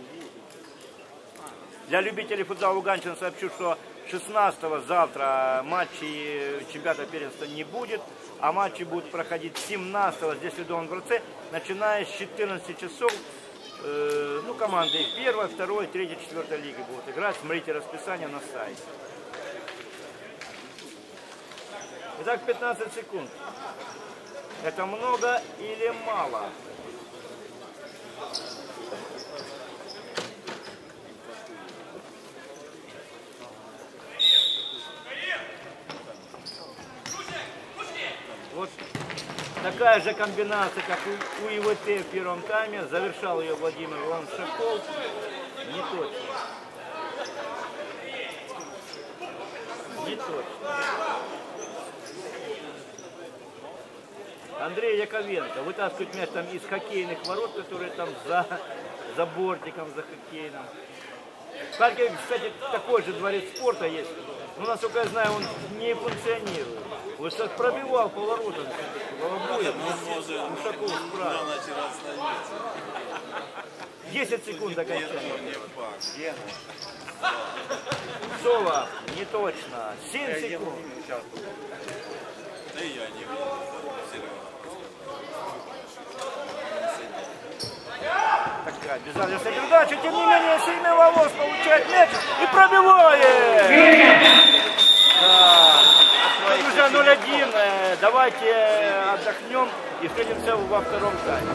Для любителей футзала Луганщины сообщу, что шестнадцатого завтра матчей чемпионата первенства не будет, а матчи будут проходить семнадцатого здесь в Ледовом дворце, начиная с четырнадцати часов. Э, ну, команды первой, второй, третьей, четвертой лиги будут играть. Смотрите расписание на сайте. Итак, пятнадцать секунд. Это много или мало? Вот такая же комбинация, как у, у ИВТ в первом тайме. Завершал ее Владимир Ланшаков. Не точно. Не точно. Андрей Яковенко вытаскивает мяч там из хоккейных ворот, которые там за, за бортиком, за хоккейным. В Харькове, кстати, такой же дворец спорта есть. Но, насколько я знаю, он не функционирует. Вот сейчас пробивал по воротам. Волобуев, но Ушаков справа. десять секунд до окончания. Соло, не точно. семь секунд. Такая безалежная передача. Тем не менее, Семиволос получает мяч и пробивает. Да. Друзья, ноль один. Давайте отдохнем и встретимся во втором тайме.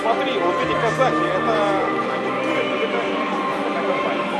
смотри, вот эти казахи, это они или это какая компания?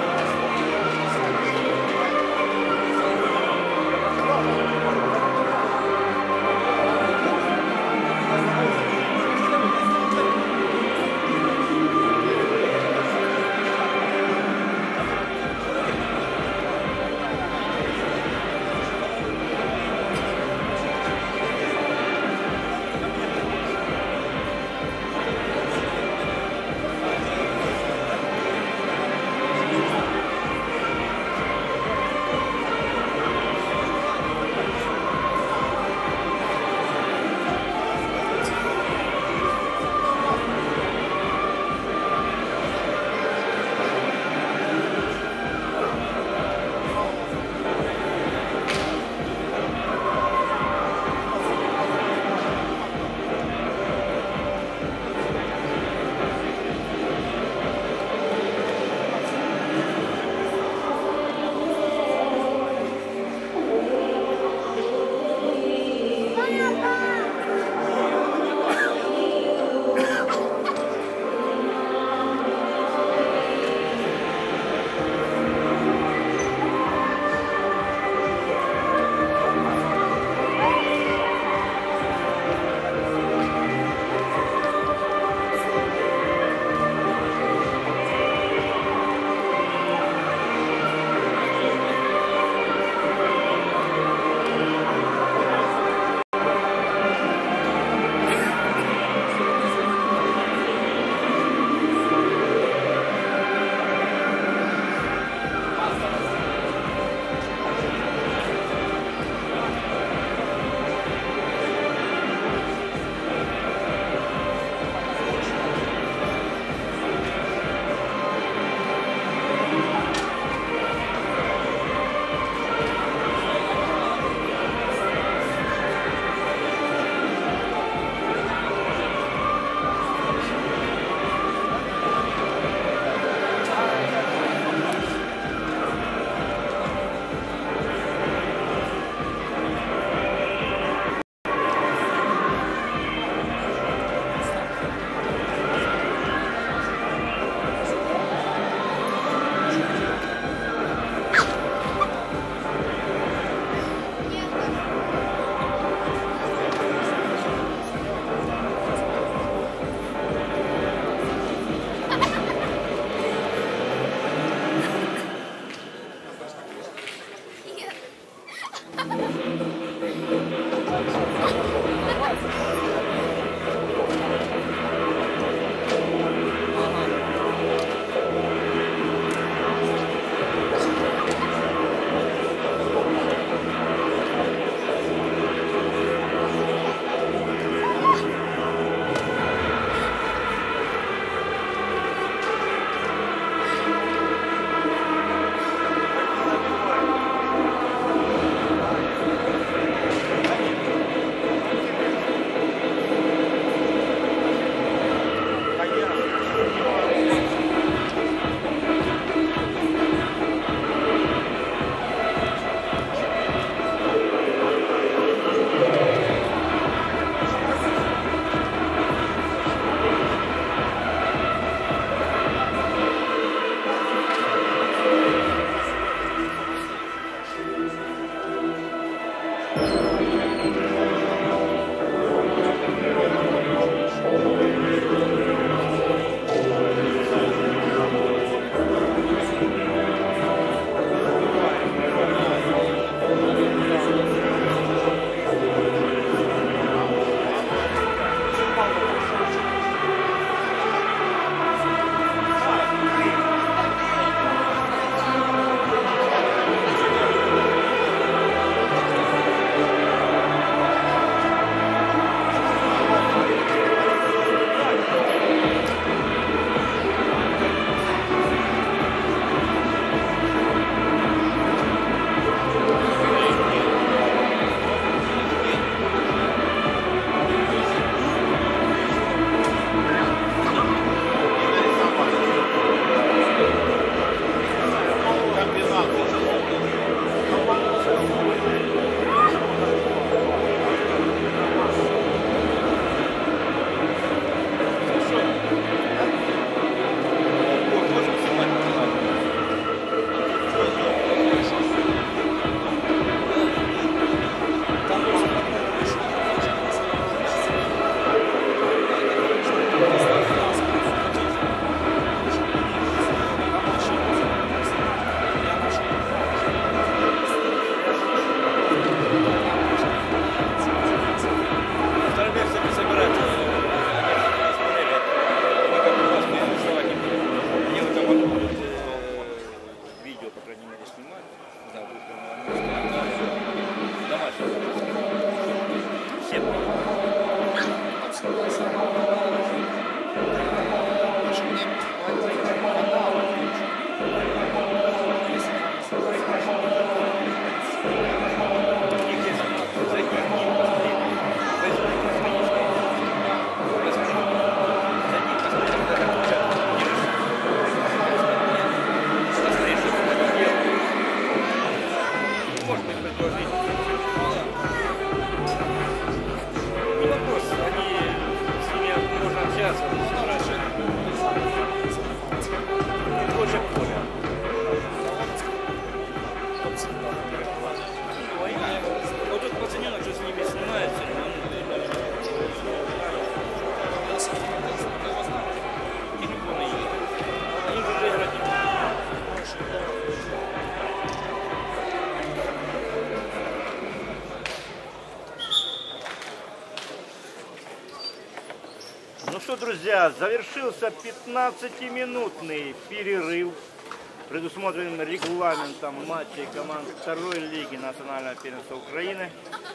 друзья, завершился пятнадцатиминутный перерыв, предусмотренным регламентом матчей команд второй лиги национального первенства Украины.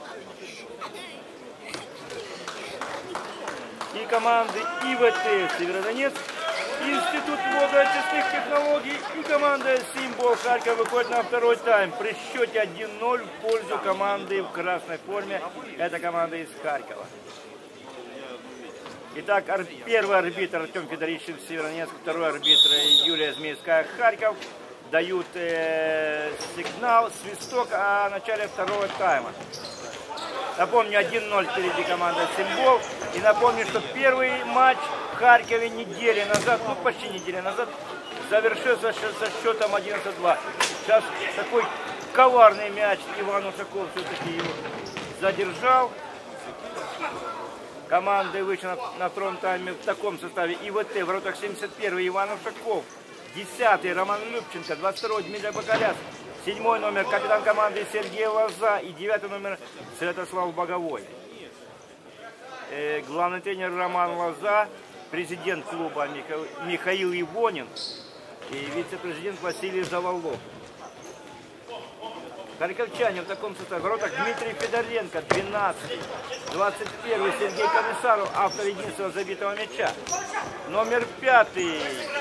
И команды ИВТ Северодонецк, Институт водоочистных технологий и команда Символ Харьков выходит на второй тайм при счете один ноль в пользу команды в красной форме. Это команда из Харькова. Итак, первый арбитр Артем Федорищев Северодонецк, второй арбитр Юлия Змеевская Харьков дают э, сигнал, свисток о начале второго тайма. Напомню, один ноль впереди команда Символ. И напомню, что первый матч в Харькове недели назад, ну почти неделю назад, завершился со счетом одиннадцать два. Сейчас такой коварный мяч Иван Ушаков все-таки его задержал. Команды вышли на, на втором тайме в таком составе. ИВТ в воротах семьдесят первый Иван Ушаков, десятый Роман Любченко, двадцать второй Дмитрий Бакаляс, седьмой номер капитан команды Сергей Лоза и девятый номер Святослав Боговой. Э, главный тренер Роман Лоза, президент клуба Миха... Михаил Ивонин и вице-президент Василий Заволов. Харьковчане в таком составе. В воротах Дмитрий Федоренко, двенадцатый, двадцать первый Сергей Комиссаров, автор единственного забитого мяча. Номер пятый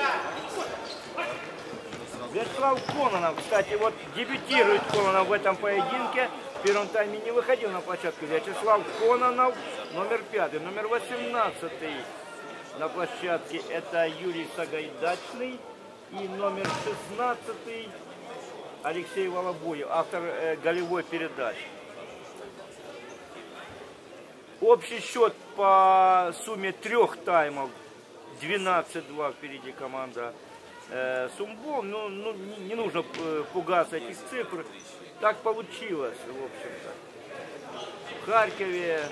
Вячеслав Кононов. Кстати, вот дебютирует Кононов в этом поединке. В первом тайме не выходил на площадку. Вячеслав Кононов, номер пятый. Номер восемнадцатый на площадке это Юрий Сагайдачный. И номер шестнадцатый Алексей Волобуев, автор э, голевой передачи. Общий счет по сумме трех таймов двенадцать два впереди команда э, Сумбол. Ну, ну, не, не нужно э, пугаться этих цифр. Так получилось, в общем-то. В Харькове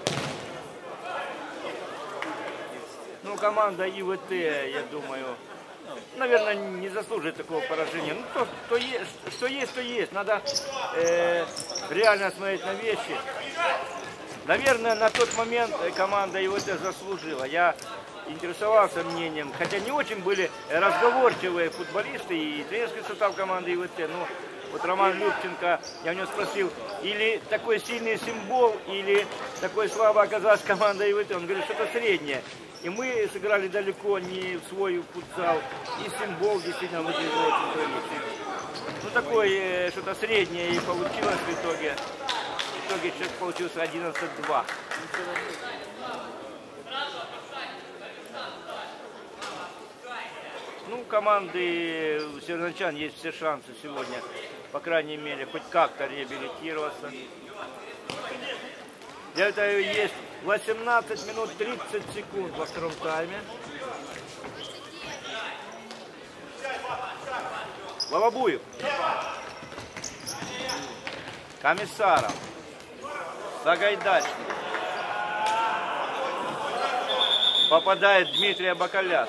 ну, команда ИВТ, я думаю, наверное, не заслуживает такого поражения. Ну, то, то есть, что есть, то есть. Надо э, реально смотреть на вещи. Наверное, на тот момент команда ИВТ заслужила. Я интересовался мнением, хотя не очень были разговорчивые футболисты и тренерский состав команды ИВТ. Ну, вот Роман Любченко, я у него спросил, или такой сильный Символ, или такой слабо оказалась команда ИВТ. Он говорит, что-то среднее. И мы сыграли далеко не в свой футзал. И Символ действительно выглядел очень прилично. Ну, такое что-то среднее и получилось в итоге. В итоге счет получился одиннадцать два. Ну, у команды северодончан есть все шансы сегодня, по крайней мере, хоть как-то реабилитироваться. Для этого есть восемнадцать минут тридцать секунд во втором тайме. Волобуев. Комиссаров. Сагайдачный. Попадает Дмитрия Бакаляса.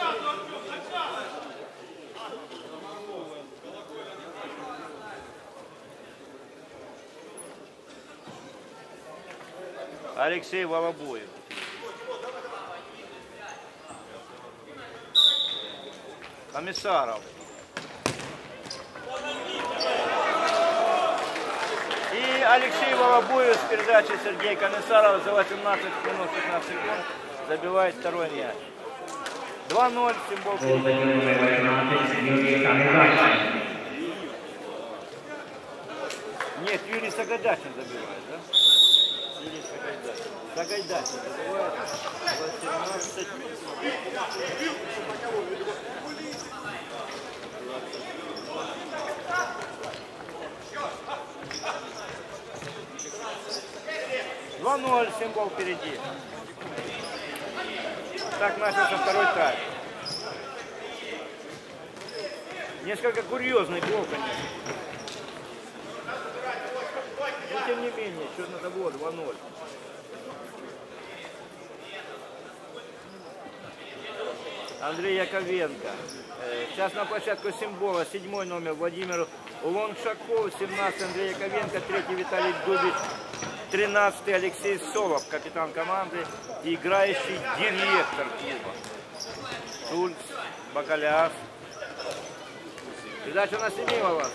Алексей Волобуев. Комиссаров. И Алексей Волобуев с передачи Сергея Комиссарова за восемнадцать минут шестнадцать секунд забивает второй мяч. два ноль. Символ. Нет, Юрий Сагайдачный забивает, да? Юрий Сагайдачный. Сагайдачный забивает восемнадцать. два ноль, Символ впереди. Так начался второй тайм. Несколько курьезный гол, конечно. Но тем не менее, счет на того два ноль. Андрей Яковенко. Сейчас на площадку Символа седьмой номер Владимир Лоншаков, семнадцатый Андрей Яковенко, третий Виталий Дубич, тринадцатый Алексей Солов, капитан команды и играющий директор клуба. Шульц, Бакаляс. Передача на Семилова.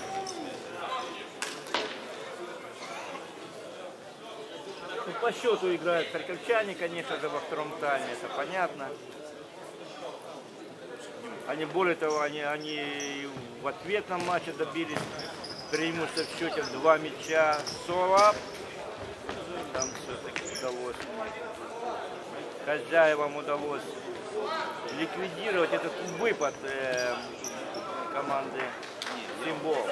Ну, по счету играют харьковчане, конечно же, во втором тайме, это понятно. Они, более того, они, они в ответном матче добились преимущества в счете два мяча. Соло. Там все-таки удалось. Хозяевам удалось ликвидировать этот выпад э, команды Символ.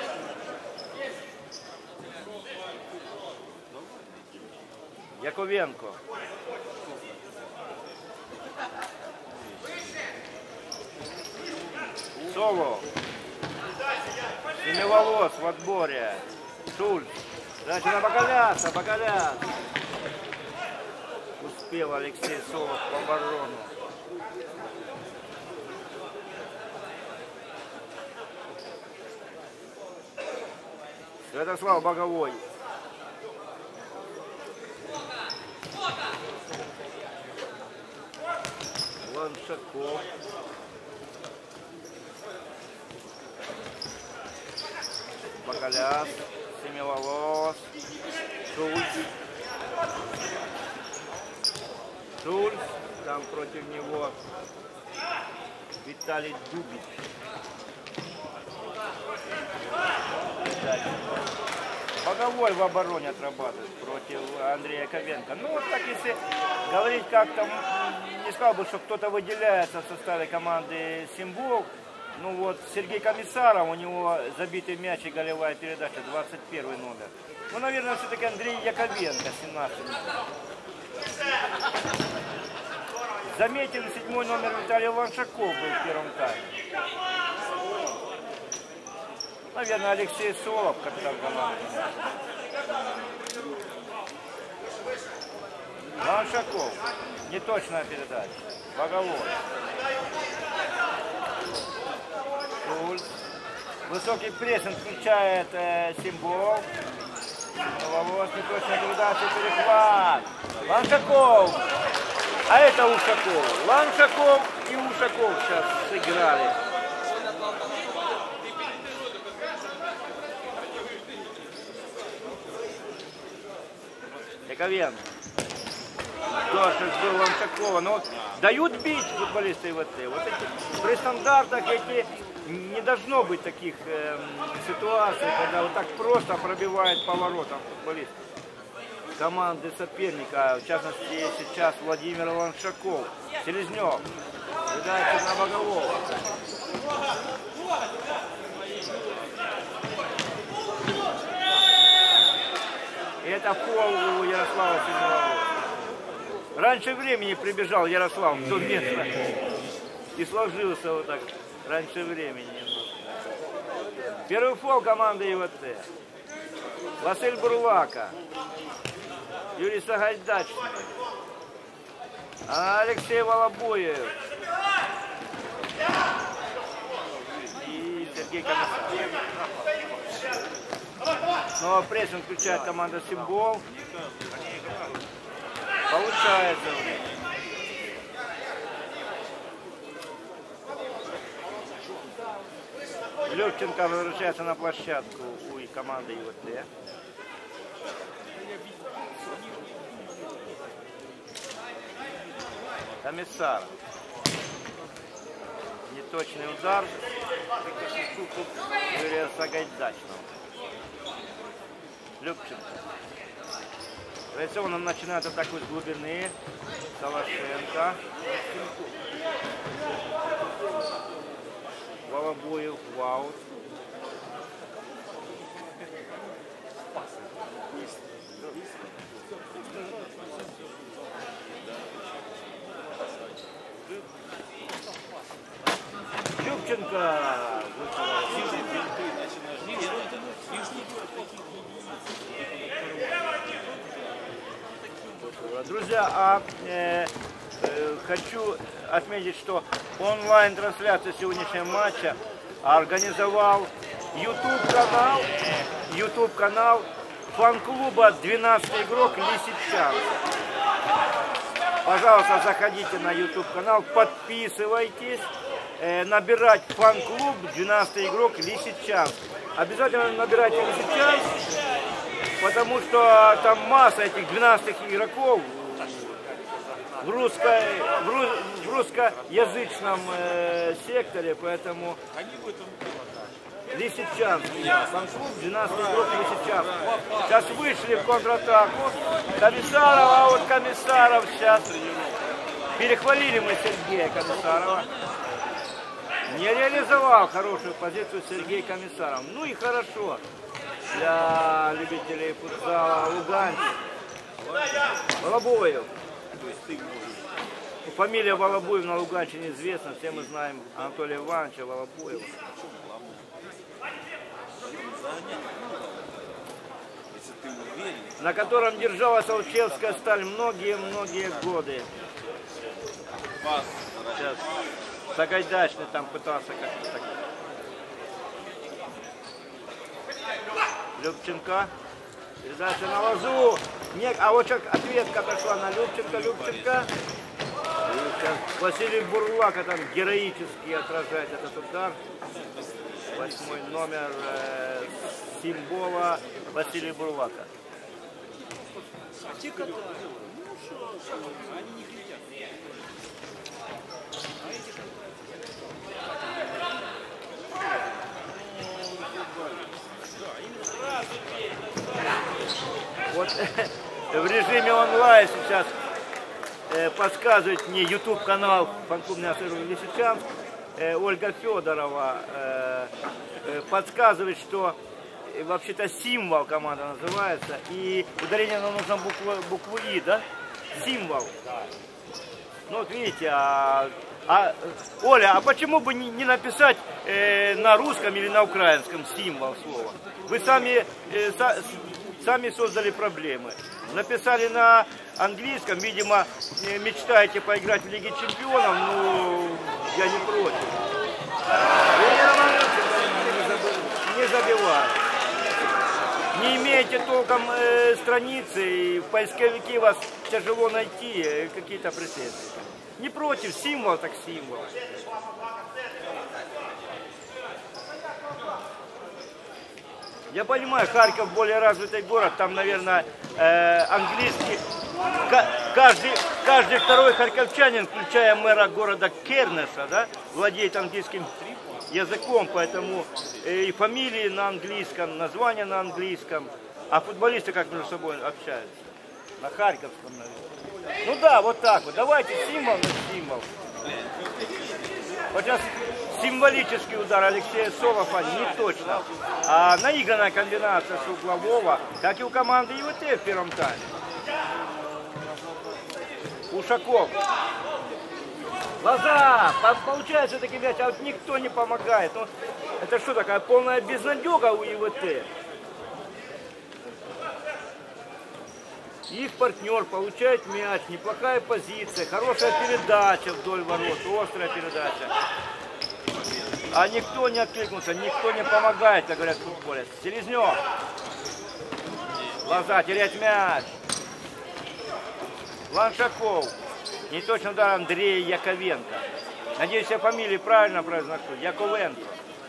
Яковенко. Соло. Семиволос в отборе. Шульц. Дальше на Бакаляса. Бакаляс. Успел Алексей Солов в оборону. Святослав Боговой. Ланшаков. Бакаляс. Семиволос. Шульц. Шульц. Там против него Виталий Дубич. Боговой в обороне отрабатывает против Андрея Ковенко. Ну вот так, если говорить как-то, не сказал бы, что кто-то выделяется в составе команды Символ. Ну вот Сергей Комиссаров, у него забитый мяч и голевая передача, двадцать первый номер. Ну, наверное, все-таки Андрей Яковенко, семнадцатый. Заметен седьмой номер Виталий Ланшаков был в первом тайме. Наверное, Алексей Солов, капитан команды. Ланшаков. Неточная передача. Боговой. Шульц. Высокий прессинг включает э, Символ. Волос, неточная передача, перехват. Ланшаков. А это Ушаков. Ланшаков и Ушаков сейчас сыграли. Яковенко. Тоже жду Ланшакова. Но дают бить футболисты ИВТ. Вот эти, при стандартах эти не должно быть таких э, ситуаций, когда вот так просто пробивает поворотом футболист команды соперника. В частности, сейчас Владимир Ланшаков. Селезнев. Передача на Богового. И это фол у Ярослава Семилова. Раньше времени прибежал Ярослав в то место и сложился вот так раньше времени немножко. Первый фол команды ИВТ. Василь Бурлака. Юрий Сагайдачный. Алексей Волобоев. И Сергей Комиссаров. Снова прессинг включает команда Символ. Получается. Левченко возвращается на площадку у команды ИВТ. Комиссар. Неточный удар. Юрия Сагайдачного. Любченко. Традиционно начинает атаку с глубины. Салашенко. Волобоев в аут. Любченко. Друзья, а э, э, хочу отметить, что онлайн-трансляцию сегодняшнего матча организовал YouTube канал, YouTube канал фан-клуба двенадцатый игрок Лисичанск. Пожалуйста, заходите на YouTube канал, подписывайтесь, э, набирать фан-клуб двенадцатый игрок Лисичанск. Обязательно набирайте Лисичанск, потому что там масса этих двенадцатых игроков в, русско, в, рус, в русскоязычном э, секторе, поэтому Лисичанск, фан-клуб двенадцатый игрок Лисичанск. Сейчас вышли в контратаку. Комиссаров, а вот Комиссаров сейчас. Перехвалили мы Сергея Комиссарова. Не реализовал хорошую позицию Сергей Комиссаров. Ну и хорошо для любителей футзала Луганец. Волобуев. Фамилия Волобуев на Луганщине известна. Все мы знаем Анатолия Ивановича Волобуева. На котором держалась Алчевская сталь многие-многие годы. Сейчас Сагайдачный там пытался как-то так. Любченко. Передача на лозу. Нет, а вот как ответка пошла на Любченко. Любченко. И сейчас Василий Бурлака там героически отражает этот удар. Восьмой номер э, Симбола Василий Бурлака. Вот в режиме онлайн сейчас э, подсказывает мне YouTube канал фан-клубный ассоциации Лисичанск. Э, Ольга Федорова э, э, подсказывает, что э, вообще-то символ команда называется, и ударение нам нужно букву, букву И, да? Символ. Ну вот видите, а, а, Оля, а почему бы не, не написать э, на русском или на украинском символ слова? Вы сами, э, са, сами создали проблемы. Написали на английском, видимо, мечтаете поиграть в Лиге Чемпионов, ну, я не против. Не забиваю. Не имеете толком э, страницы, и в поисковике вас тяжело найти, э, какие-то претензии. Не против, символ так символ. Я понимаю, Харьков более развитый город, там, наверное, э, английский, каждый, каждый второй харьковчанин, включая мэра города Кернеса, да, владеет английским языком, поэтому э, и фамилии на английском, названия на английском, а футболисты как между собой общаются? На харьковском, наверное. Ну да, вот так вот, давайте символ на символ. Вот сейчас символический удар Алексея Солофа не точно. А наигранная комбинация с углового, как и у команды ИВТ в первом тайме. Ушаков. Глаза! Получается все-таки мяч, а вот никто не помогает. Ну, это что такая полная безнадега у ИВТ? Их партнер получает мяч, неплохая позиция, хорошая передача вдоль ворот, острая передача. А никто не откликнулся, никто не помогает, как говорят в футболе. Селезнев. Глаза, терять мяч. Ланшаков. Неточный удар Андрея Яковенко. Надеюсь, я фамилии правильно произношу. Яковенко.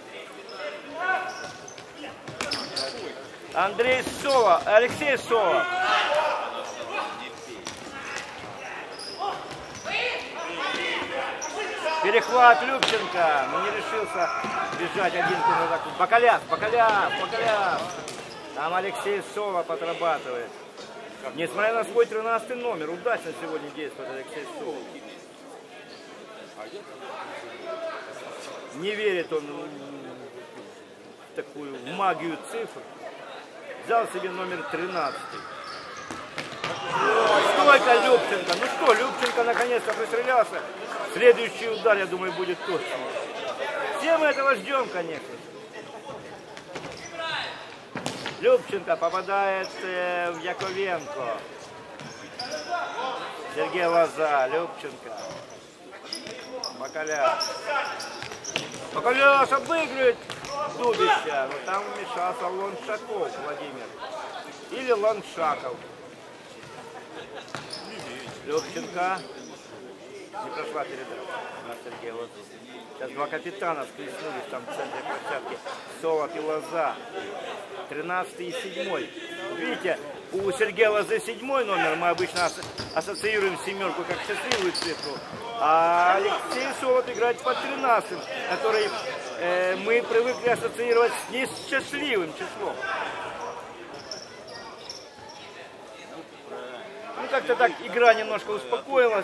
Андрей Соло. Алексей Соло. Перехват Любченко, но не решился бежать один к Бакаляс, Бакаляс, Бакаляс. Там Алексей Соло подрабатывает. Несмотря на свой тринадцатый номер, удачно сегодня действует Алексей Соло. Не верит он в такую магию цифр. Взял себе номер тринадцатый. Стойка Любченко. Ну что, Любченко наконец-то пристрелялся. Следующий удар, я думаю, будет точно. Все мы этого ждем, конечно. Любченко попадает э, в Яковенко. Сергей Лоза, Любченко. Бакаляс. Бакаляс обыгрывает Дубища. Но там вмешался Лоншаков Владимир. или Ландшаков. Левченко. Не прошла передача на Сергея Лозу. Сейчас два капитана склеснулись там в центре площадки. Солод и Лоза. тринадцатый и седьмой. Видите, у Сергея Лозы седьмой номер. Мы обычно ассоциируем семерку как счастливую цифру. А Алексей Солод играет по тринадцатым, который э, мы привыкли ассоциировать с несчастливым числом. Ну как-то так игра немножко успокоилась.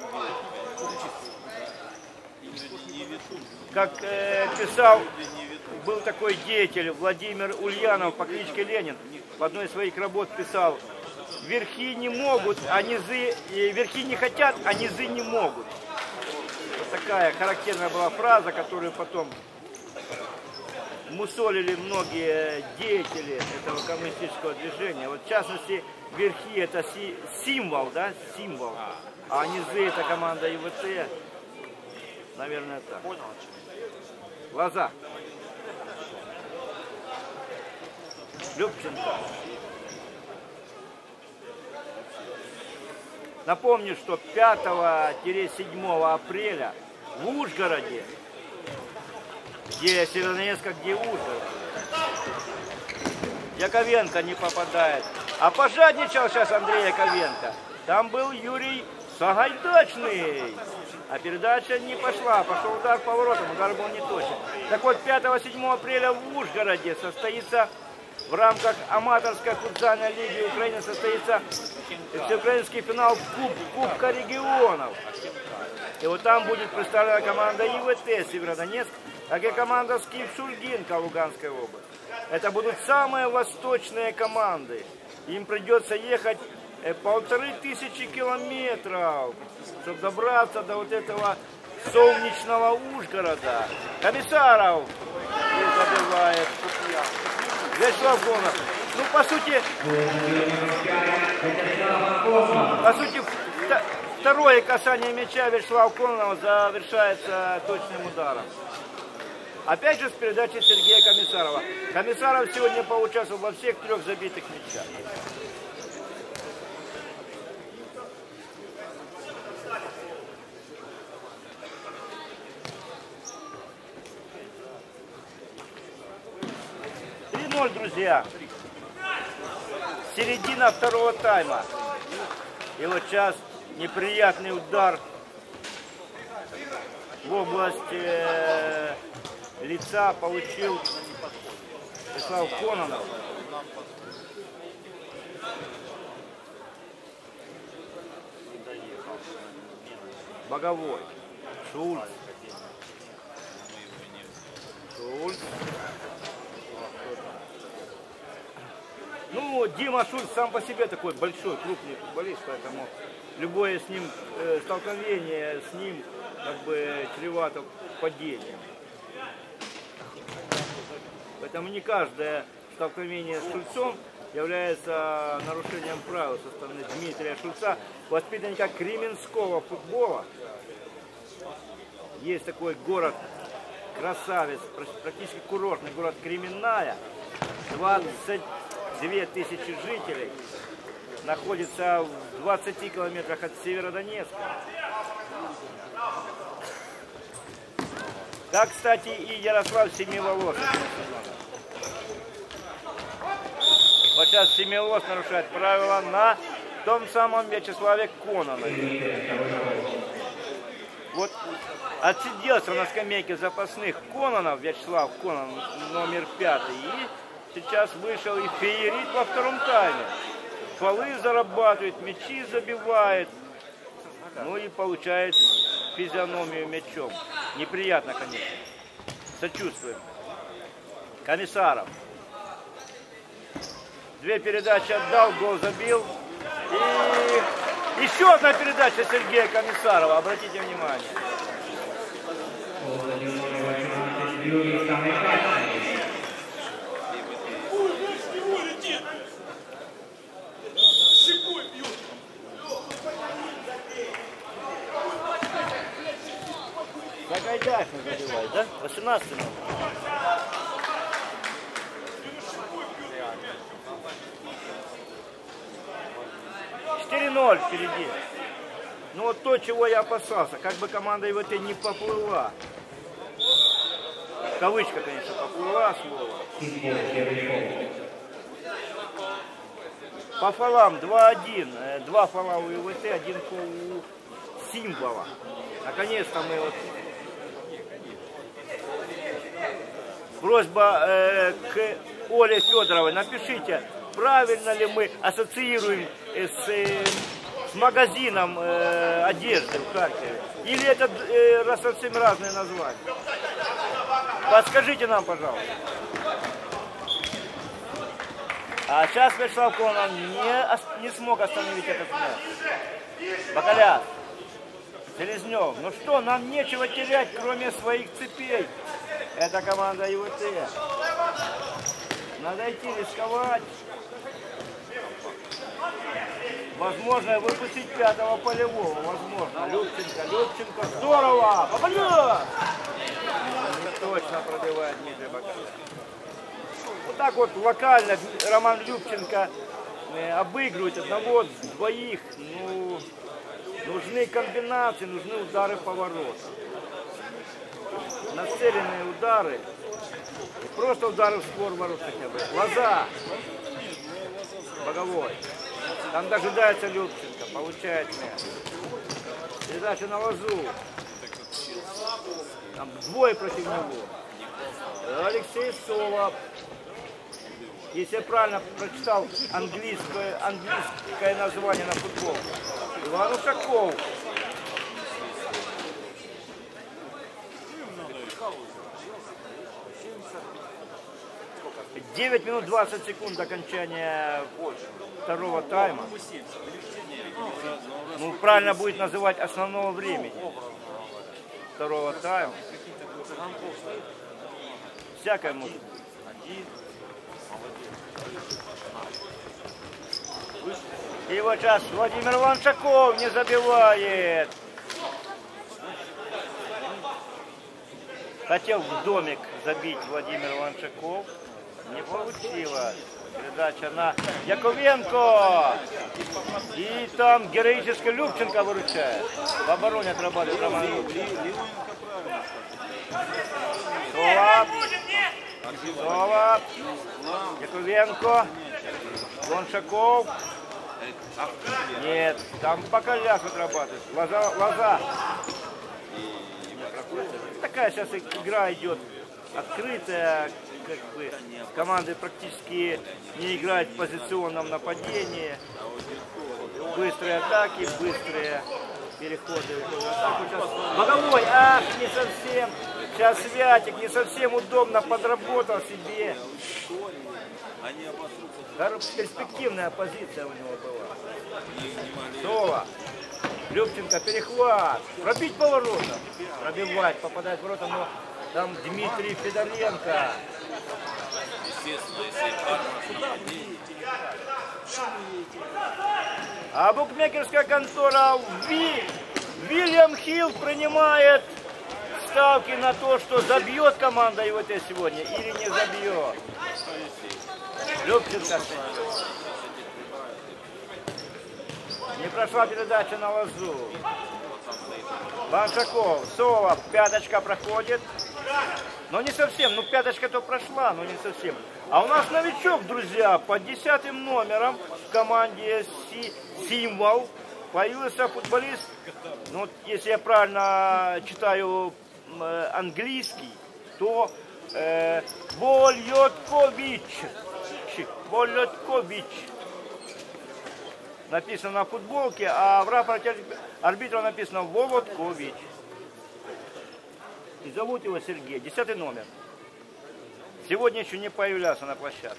Как э, писал, был такой деятель Владимир Ульянов по кличке Ленин, в одной из своих работ писал: верхи не могут, а низы, э, верхи не хотят, а низы не могут. Вот такая характерная была фраза, которую потом мусолили многие деятели этого коммунистического движения. Вот в частности, верхи это си, символ, да, символ, а низы это команда ИВТ. Наверное, так. Лоза. Любченко. Напомню, что пятого-седьмого апреля в Ужгороде, где Северодонецк, где Ужгород, Яковенко не попадает. А пожадничал сейчас Андрей Яковенко. Там был Юрий Сагайдачный. А передача не пошла, пошел удар поворотом, удар был не точен. Так вот, пятого-седьмого апреля в Ужгороде состоится в рамках аматорской футзальной лиги Украины состоится всеукраинский финал Куб, Кубка регионов. И вот там будет представлена команда ИВТ Северодонецк, как и команда Скиф-Шульгинка Луганской области. Это будут самые восточные команды. Им придется ехать полторы тысячи километров, чтобы добраться до вот этого солнечного Ужгорода. Комиссаров и забивает Вячеслав Кононов. Ну, по сути, по сути, второе касание мяча Вячеслава Кононова завершается точным ударом. Опять же с передачи Сергея Комиссарова. Комиссаров сегодня поучаствовал во всех трех забитых мячах. три ноль, друзья. Середина второго тайма. И вот сейчас неприятный удар в область э, лица получил Вячеслав Кононов. Боговой. Шульц. Шульц. Ну, Дима Шульц сам по себе такой большой, крупный футболист, поэтому любое с ним э, столкновение с ним как бы чревато падением. Поэтому не каждое столкновение с Шульцом является нарушением правил со стороны Дмитрия Шульца, воспитанника кременского футбола. Есть такой город красавец, практически курортный город Кременная, двадцать две тысячи жителей, находится в двадцати километрах от Северодонецка. Как, кстати, и Ярослав Семиволос. Вот сейчас Семиволос нарушает правила на том самом Вячеславе Кононове. Вот отсиделся на скамейке запасных Кононов, Вячеслав Кононов, номер пятый, и сейчас вышел и феерит во втором тайме. Фолы зарабатывает, мячи забивает, ну и получает физиономию мячом. Неприятно, конечно. Сочувствуем. Комиссаров. Две передачи отдал, гол забил. И еще одна передача Сергея Комиссарова. Обратите внимание. Сагайдачный забивает, да? восемнадцатый номер. четыре ноль впереди. Ну вот то, чего я опасался, как бы команда ИВТ не поплыла. Кавычка, конечно, поплыла слово. По фолам два один. Два фола у ИВТ, один фол у Символа. Наконец-то мы вот... Просьба э, к Оле Федоровой. Напишите, правильно ли мы ассоциируем с, э, с магазином э, одежды в Харькове. Или это э, совсем разные названия. Подскажите нам, пожалуйста. А сейчас Вячеслав Кононов не, не смог остановить этот мяч. Бакаляс, Селезнев. Ну что, нам нечего терять, кроме своих цепей. Это команда ИВТ. Надо идти рисковать. Возможно, выпустить пятого полевого. Возможно. Любченко, Любченко. Здорово! Попадет! Не точно пробивает Дмитрий Бакаляс. Вот так вот локально Роман Любченко обыгрывает одного, двоих. Ну, нужны комбинации, нужны удары поворота. Нацеленные удары. Просто удары в створ ворот хотя бы. Глаза. Боговой. Там дожидается Любченко. Получает мяч. Передача на лозу. Там двое против него. Алексей Солов. Если я правильно прочитал английское, английское название на футбол. Иван Ушаков. девять минут двадцать секунд до окончания второго тайма. Ну, правильно будет называть основного времени второго тайма. Всякое может. И вот сейчас Владимир Ланшаков не забивает. Хотел в домик забить Владимир Ланшаков. Не получилось. Передача на Яковенко. И там героически Любченко выручает. В обороне отрабатывает Роман Любченко. Солов. Солов. Яковенко. Ланшаков. Нет, там Бакаляс отрабатывает. Лоза. Лоза. Такая сейчас игра идет открытая. Как бы команды практически не играют в позиционном нападении. Быстрые атаки, быстрые переходы. Боговой, ах, не совсем. Сейчас Святик не совсем удобно подработал себе. Перспективная позиция у него была. Соло. Любченко, перехват. Пробить поворотом. Пробивать, попадать в ворота, но там Дмитрий Федоренко. А букмекерская контора Ви... Вильям Хилл принимает ставки на то, что забьет команда ИВТ сегодня или не забьет. Любченко. Не прошла передача на лозу. Ланшаков, Солов, пяточка проходит. Но не совсем, ну пяточка-то прошла, но не совсем. А у нас новичок, друзья, под десятым номером в команде Си, Символ. Появился футболист, ну вот, если я правильно читаю э, английский, то э, Вольоткович. Вольоткович. Написано на футболке, а в рапорте арбитра написано Володкович. И зовут его Сергей, десятый номер. Сегодня еще не появлялся на площадке.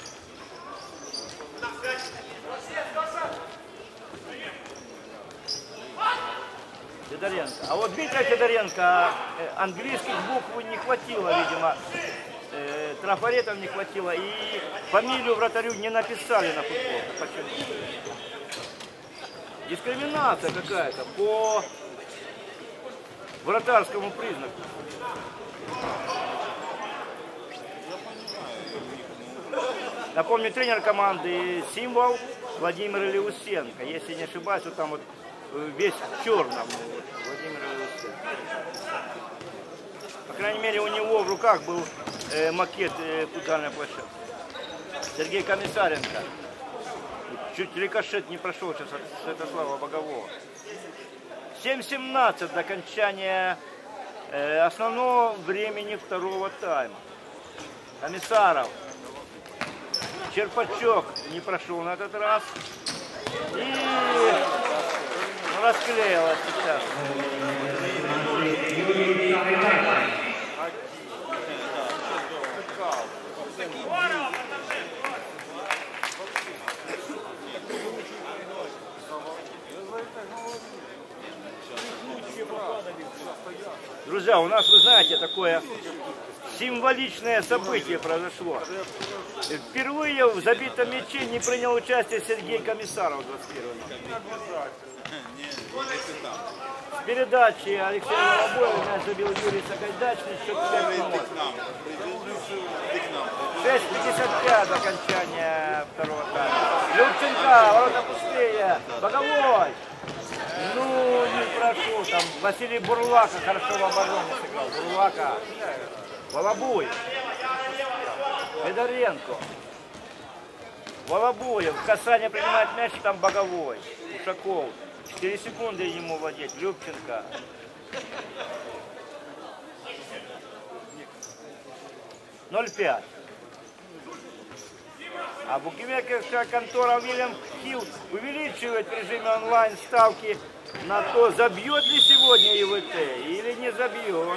Федоренко. А вот Дмитрия Федоренко английских букв не хватило, видимо. Э, трафаретов не хватило. И фамилию вратарю не написали на футболке. Почему? Дискриминация какая-то по вратарскому признаку. Напомню, тренер команды Символ Владимир Илеусенко. Если не ошибаюсь, вот там вот весь в черном. Владимир Илеусенко. По крайней мере, у него в руках был э, макет э, футбольной площадки. Сергей Комиссаренко. Чуть рикошет не прошел сейчас от Святослава Богового. семь семнадцать до окончания э, основного времени второго тайма. Комиссаров. Черпачок не прошел на этот раз. И ну, расклеилось сейчас. Друзья, у нас, вы знаете, такое символичное событие произошло. Впервые в забитом мяче не принял участие Сергей Комиссаров двадцать первого. С передачи Алексея Волобоева мяч забил Юрий Сагайдачный, счет пять ноль. шесть пятьдесят пять до окончания второго тайма. Любченко, ворота пустые, Боговой. Ну, не прошу, там Василий Бурлака хорошо в обороне сыграл. Бурлака, Волобуев, Федоренко, Волобуев, касание принимает мяч, там Боговой, Ушаков, четыре секунды ему владеть, Любченко. ноль пять. А букмекерская контора William Hill увеличивает в режиме онлайн ставки на то, забьет ли сегодня ИВТ или не забьет.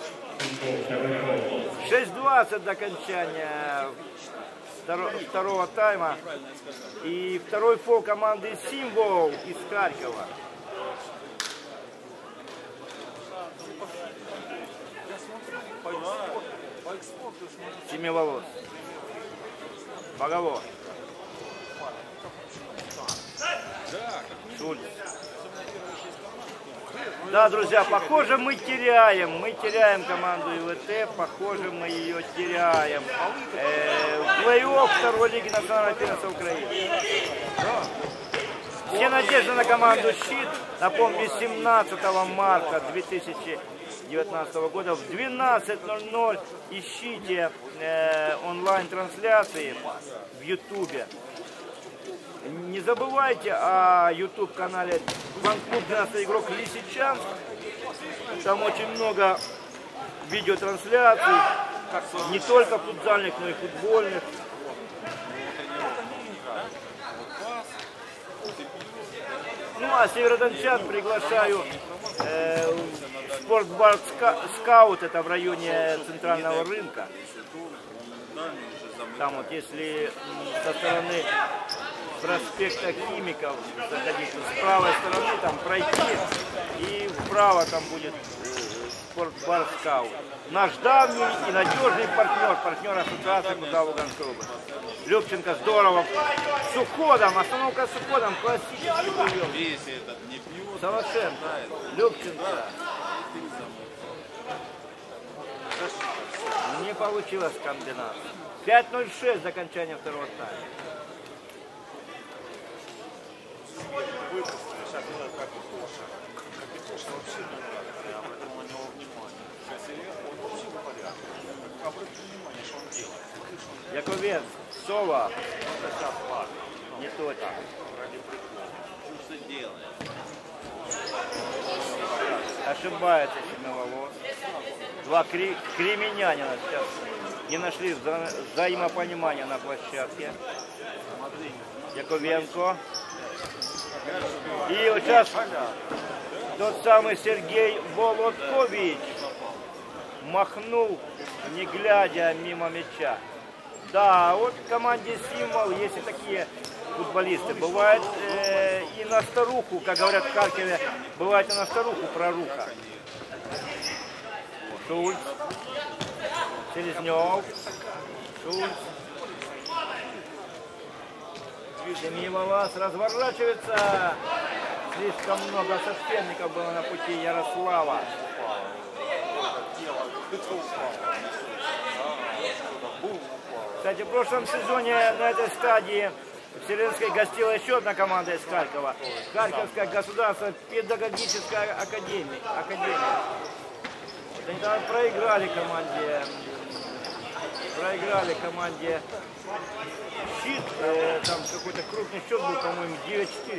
шесть двадцать до окончания второго, второго тайма. И второй фол команды Символ из Харькова. Семиволос. Боговой. Шульц. Да, друзья, похоже, мы теряем. Мы теряем команду ИВТ. Похоже, мы ее теряем. Э, в плей-офф второй лиги национального первенства Украины. Все надежды на команду «Щит». Напомню, семнадцатого марта две тысячи девятнадцатого года в двенадцать ноль ноль ищите э, онлайн-трансляции в Ютубе. Не забывайте о YouTube-канале фан-клуб «двенадцатый игрок» Лисичанск. Там очень много видеотрансляций, не только футзальных, но и футбольных. Ну а северодончан приглашаю э, в спортбар «Скаут», это в районе центрального рынка. Там вот если со стороны проспекта Химиков заходить, с правой стороны там пройти, и вправо там будет спортбар «Скаут». Наш давний и надежный партнер, партнер ассоциации «Куда Луганской области». Любченко здорово, с уходом, остановка с уходом, классический прием. Совершенно. Любченко. Не получилось комбинация. пять ноль шесть до окончания второго тайма. Яковец, Сова. Не точно. Ошибается Семиволос. Два кри кременянина сейчас не нашли вза взаимопонимания на площадке. Яковенко. И вот сейчас тот самый Сергей Володкович махнул, не глядя, мимо мяча. Да, вот в команде «Символ» есть и такие футболисты. Бывает э, и на старуху, как говорят в Харькове, бывает и на старуху проруха. Шульц, Селезнев, Шульц. Семиволос разворачивается. Слишком много соперников было на пути Ярослава. Кстати, в прошлом сезоне на этой стадии В Северинской гостила еще одна команда из Харькова. Харьковская государственная педагогическая академия. академия. Они там проиграли команде, проиграли команде Щит. Э, там какой-то крупный счет был, по-моему, девять четыре.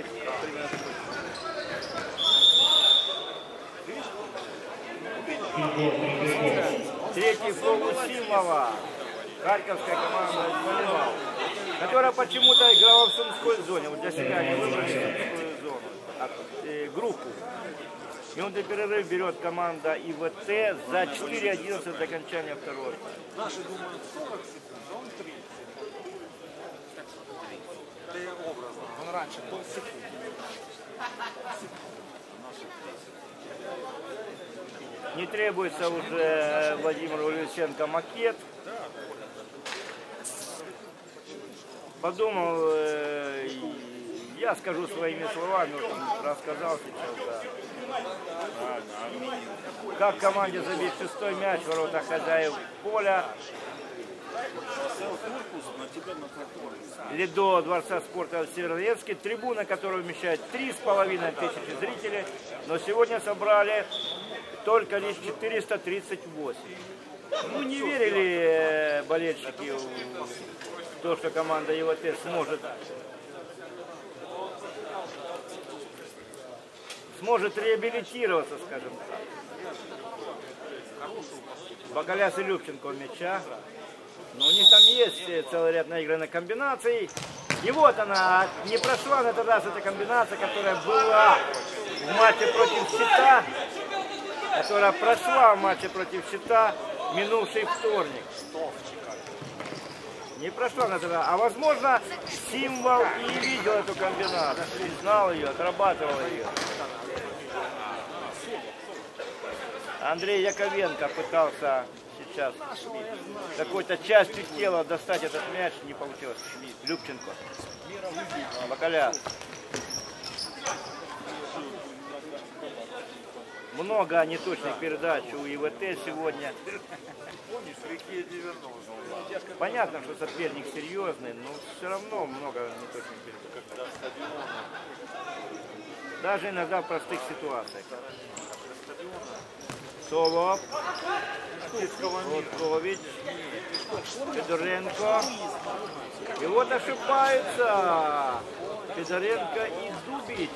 Третий гол у Симова. Харьковская команда Волевал, которая почему-то играла в Сумской зоне. Вот для себя не выбрали Сумскую зону, а, э, группу. Минутный перерыв берет команда ИВТ за четыре одиннадцать до окончания второго. Наши думают сорок секунд, а он тридцать. Это я образно. Он раньше полсекунды. Не требуется уже Владимиру Лысенко макет. Подумал, э, я скажу своими словами, вот он рассказал сейчас, да. Как команде забить шестой мяч в воротах хозяев поля. Ледо Дворца спорта в Северодонецке, трибуна, которая вмещает три с половиной тысячи зрителей, но сегодня собрали только лишь четыреста тридцать восемь. Ну, не верили болельщики в то, что команда ИВТ сможет, сможет реабилитироваться, скажем так. Бакаляс и Любченко мяча. Но у них там есть целый ряд наигранных комбинаций. И вот она, не прошла на этот раз эта комбинация, которая была в матче против Щита, которая прошла в матче против Щита минувший вторник. Не прошла на этот раз. А возможно, Символ и видел эту комбинацию, и знал ее, отрабатывал ее. Андрей Яковенко пытался сейчас какой-то частью тела достать этот мяч, не получилось. Любченко. Бакаляс. Много неточных передач у ИВТ сегодня. Понятно, что соперник серьезный, но все равно много неточных передач. Даже иногда в простых ситуациях. Солов, Лоткович, Федоренко. И вот ошибаются Федоренко и Дубич.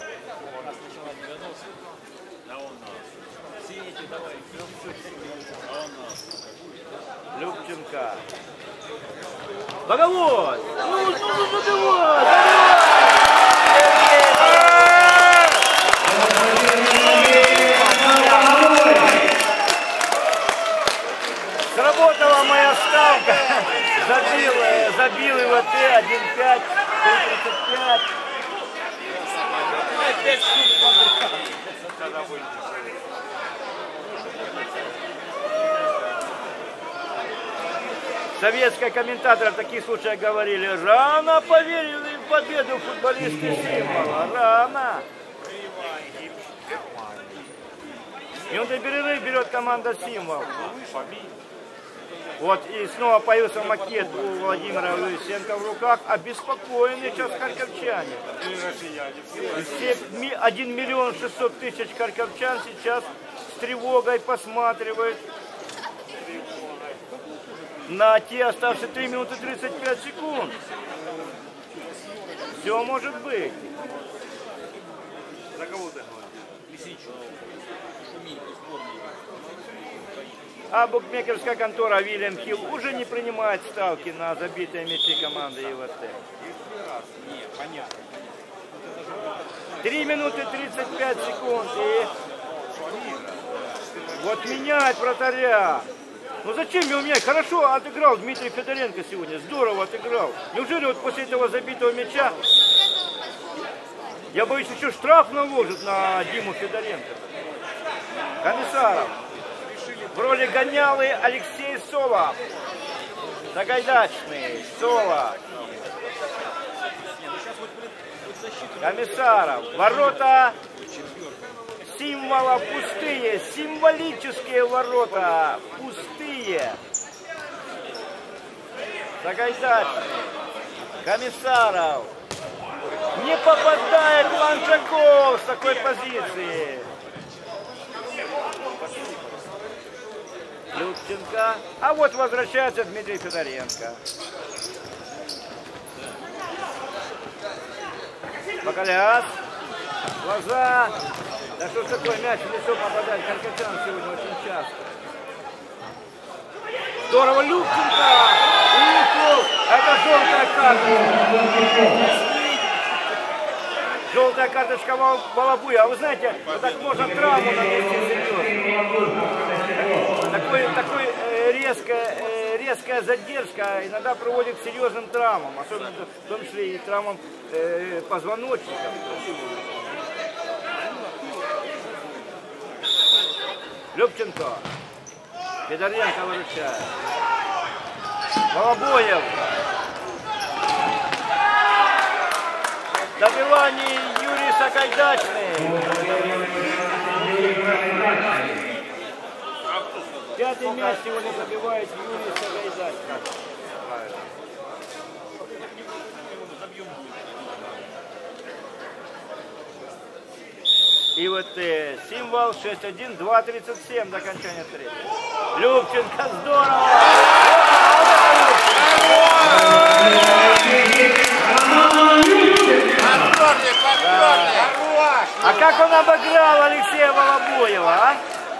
Любченко. Боговой! Ну, ну, ну, забивай! Сработала моя ставка. Забил, забил ИВТ один пять, тридцать пять. Опять штук. Советские комментаторы в таких случаях говорили: рано поверили в победу футболисты Символа. Рано. И он перерыв берет команда Символ. Вот и снова появился макет у Владимира Лысенко в руках. Обеспокоены сейчас харьковчане. Все один миллион шестьсот тысяч харьковчан сейчас с тревогой посматривают на те оставшиеся три минуты тридцать пять секунд. Все может быть. За кого ты говоришь? А букмекерская контора Вильям Хилл уже не принимает ставки на забитые мячи команды ИВТ. три минуты тридцать пять секунд. И вот меняет вратаря. Ну зачем его менять? Хорошо отыграл Дмитрий Федоренко сегодня. Здорово отыграл. Неужели вот после этого забитого мяча, я боюсь, еще штраф наложит на Диму Федоренко. Комиссаров. В роли гонялы Алексей Солов. Сагайдачный. Солов. Комиссаров. Ворота Символа пустые. Символические ворота пустые. Сагайдачный. Комиссаров. Не попадает Ланшаков с такой позиции. Любченко. А вот возвращается Дмитрий Федоренко. Бакаляс. Глаза. Да что ж такое, мяч в лицо попадает. Харьковчан сегодня очень часто. Здорово, Любченко. Ух, это желтая карточка. Желтая карточка Волобуя. А вы знаете, вот так можно травму нанести серьезно. Такой, такой э, резкая, э, резкая задержка иногда приводит к серьезным травмам, особенно в том числе и травмам э, позвоночника. Любченко. Федоренко выручает. Волобоев. Добивание Юрий Сагайдачный. Пятый мяч сегодня забивает Юрий Сагайдачный. И вот э, символ шесть один, два тридцать семь до окончания третьего. Любченко, здорово! Да. А как он обыграл Алексея Волобоева, а?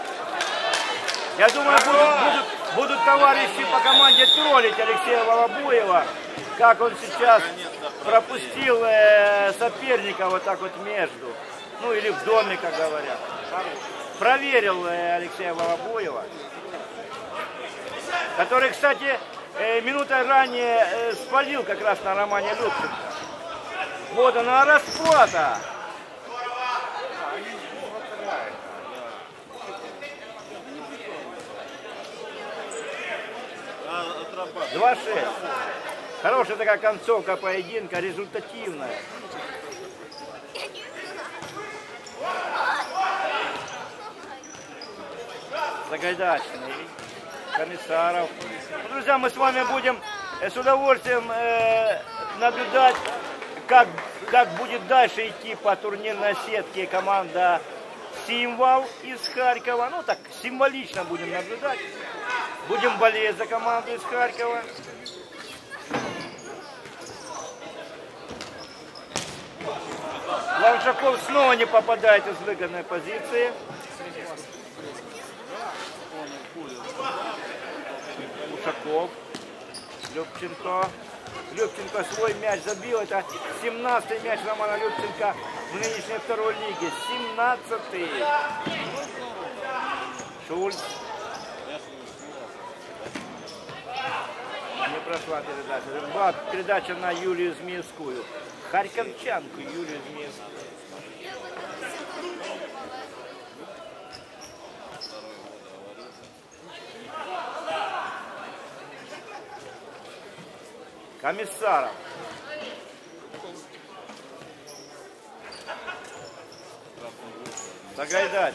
Я думаю, будут, будут, будут товарищи по команде троллить Алексея Волобоева, как он сейчас пропустил э, соперника вот так вот между. Ну или в доме, как говорят. Проверил э, Алексея Волобоева, который, кстати, э, минутой ранее э, спалил как раз на Романе Любченко. Вот она расплата. два шесть. Хорошая такая концовка поединка, результативная. Сагайдачный. Комиссаров. Ну, друзья, мы с вами будем э, с удовольствием э, наблюдать, как, как будет дальше идти по турнирной сетке команда «Символ» из Харькова. Ну так, символично будем наблюдать. Будем болеть за команду из Харькова. Ланшаков снова не попадает из выгодной позиции. Ушаков. Любченко. Любченко свой мяч забил. Это семнадцатый мяч Романа Любченко в нынешней второй лиге. семнадцатый. Шульц. Не прошла передача. Была передача на Юлию Змеевскую. Харьковчанку Юлию Змеевскую. Комиссаров. Сагайдач.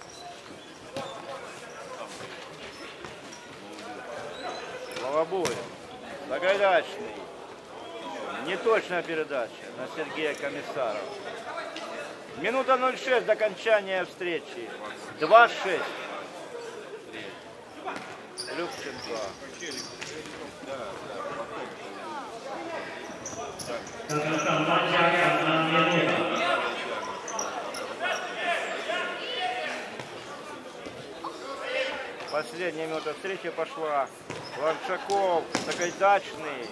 Волобоев. Сагайдачный. Неточная передача на Сергея Комиссарова. Минута ноль шесть до окончания встречи. два шесть. Любченко. Последняя минута встречи пошла. Ланшаков, Сагайдачный.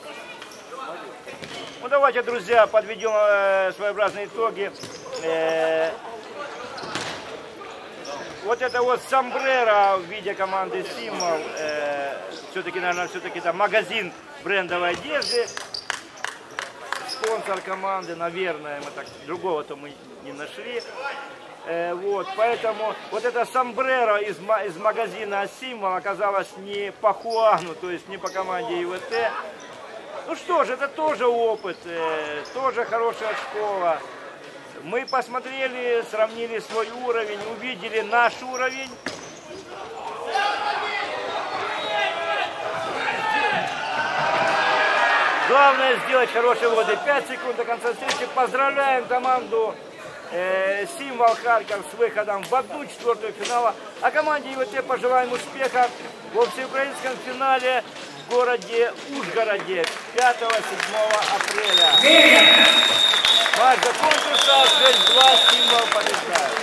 Ну давайте, друзья, подведем э, своеобразные итоги. Э, вот это вот сомбреро в виде команды «Символ». Э, все-таки, наверное, все-таки это магазин брендовой одежды. Спонсор команды, наверное, мы так другого-то мы не нашли. Э, вот, поэтому вот это сомбреро из, из магазина «Символ» оказалось не по Хуану, то есть не по команде ИВТ. Ну что ж, это тоже опыт, э, тоже хорошая школа. Мы посмотрели, сравнили свой уровень, увидели наш уровень. Главное сделать хорошие воды. пять секунд до конца встречи. Поздравляем команду э, Символ Харьков с выходом в одну четвертую финала. А команде ИВТ пожелаем успеха во всеукраинском финале в городе Ужгороде пятого-седьмого апреля. Матч закончился шесть-два, Символ побеждает.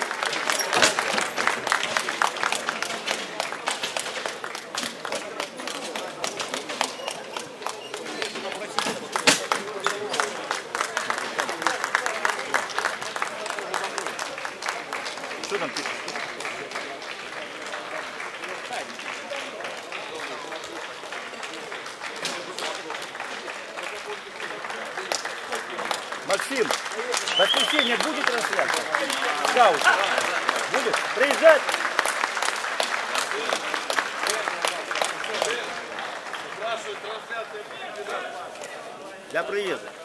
Что там пишешь? Максим, в воскресенье будет трансляция? Скаут. Будет? Приезжать? Для приезда.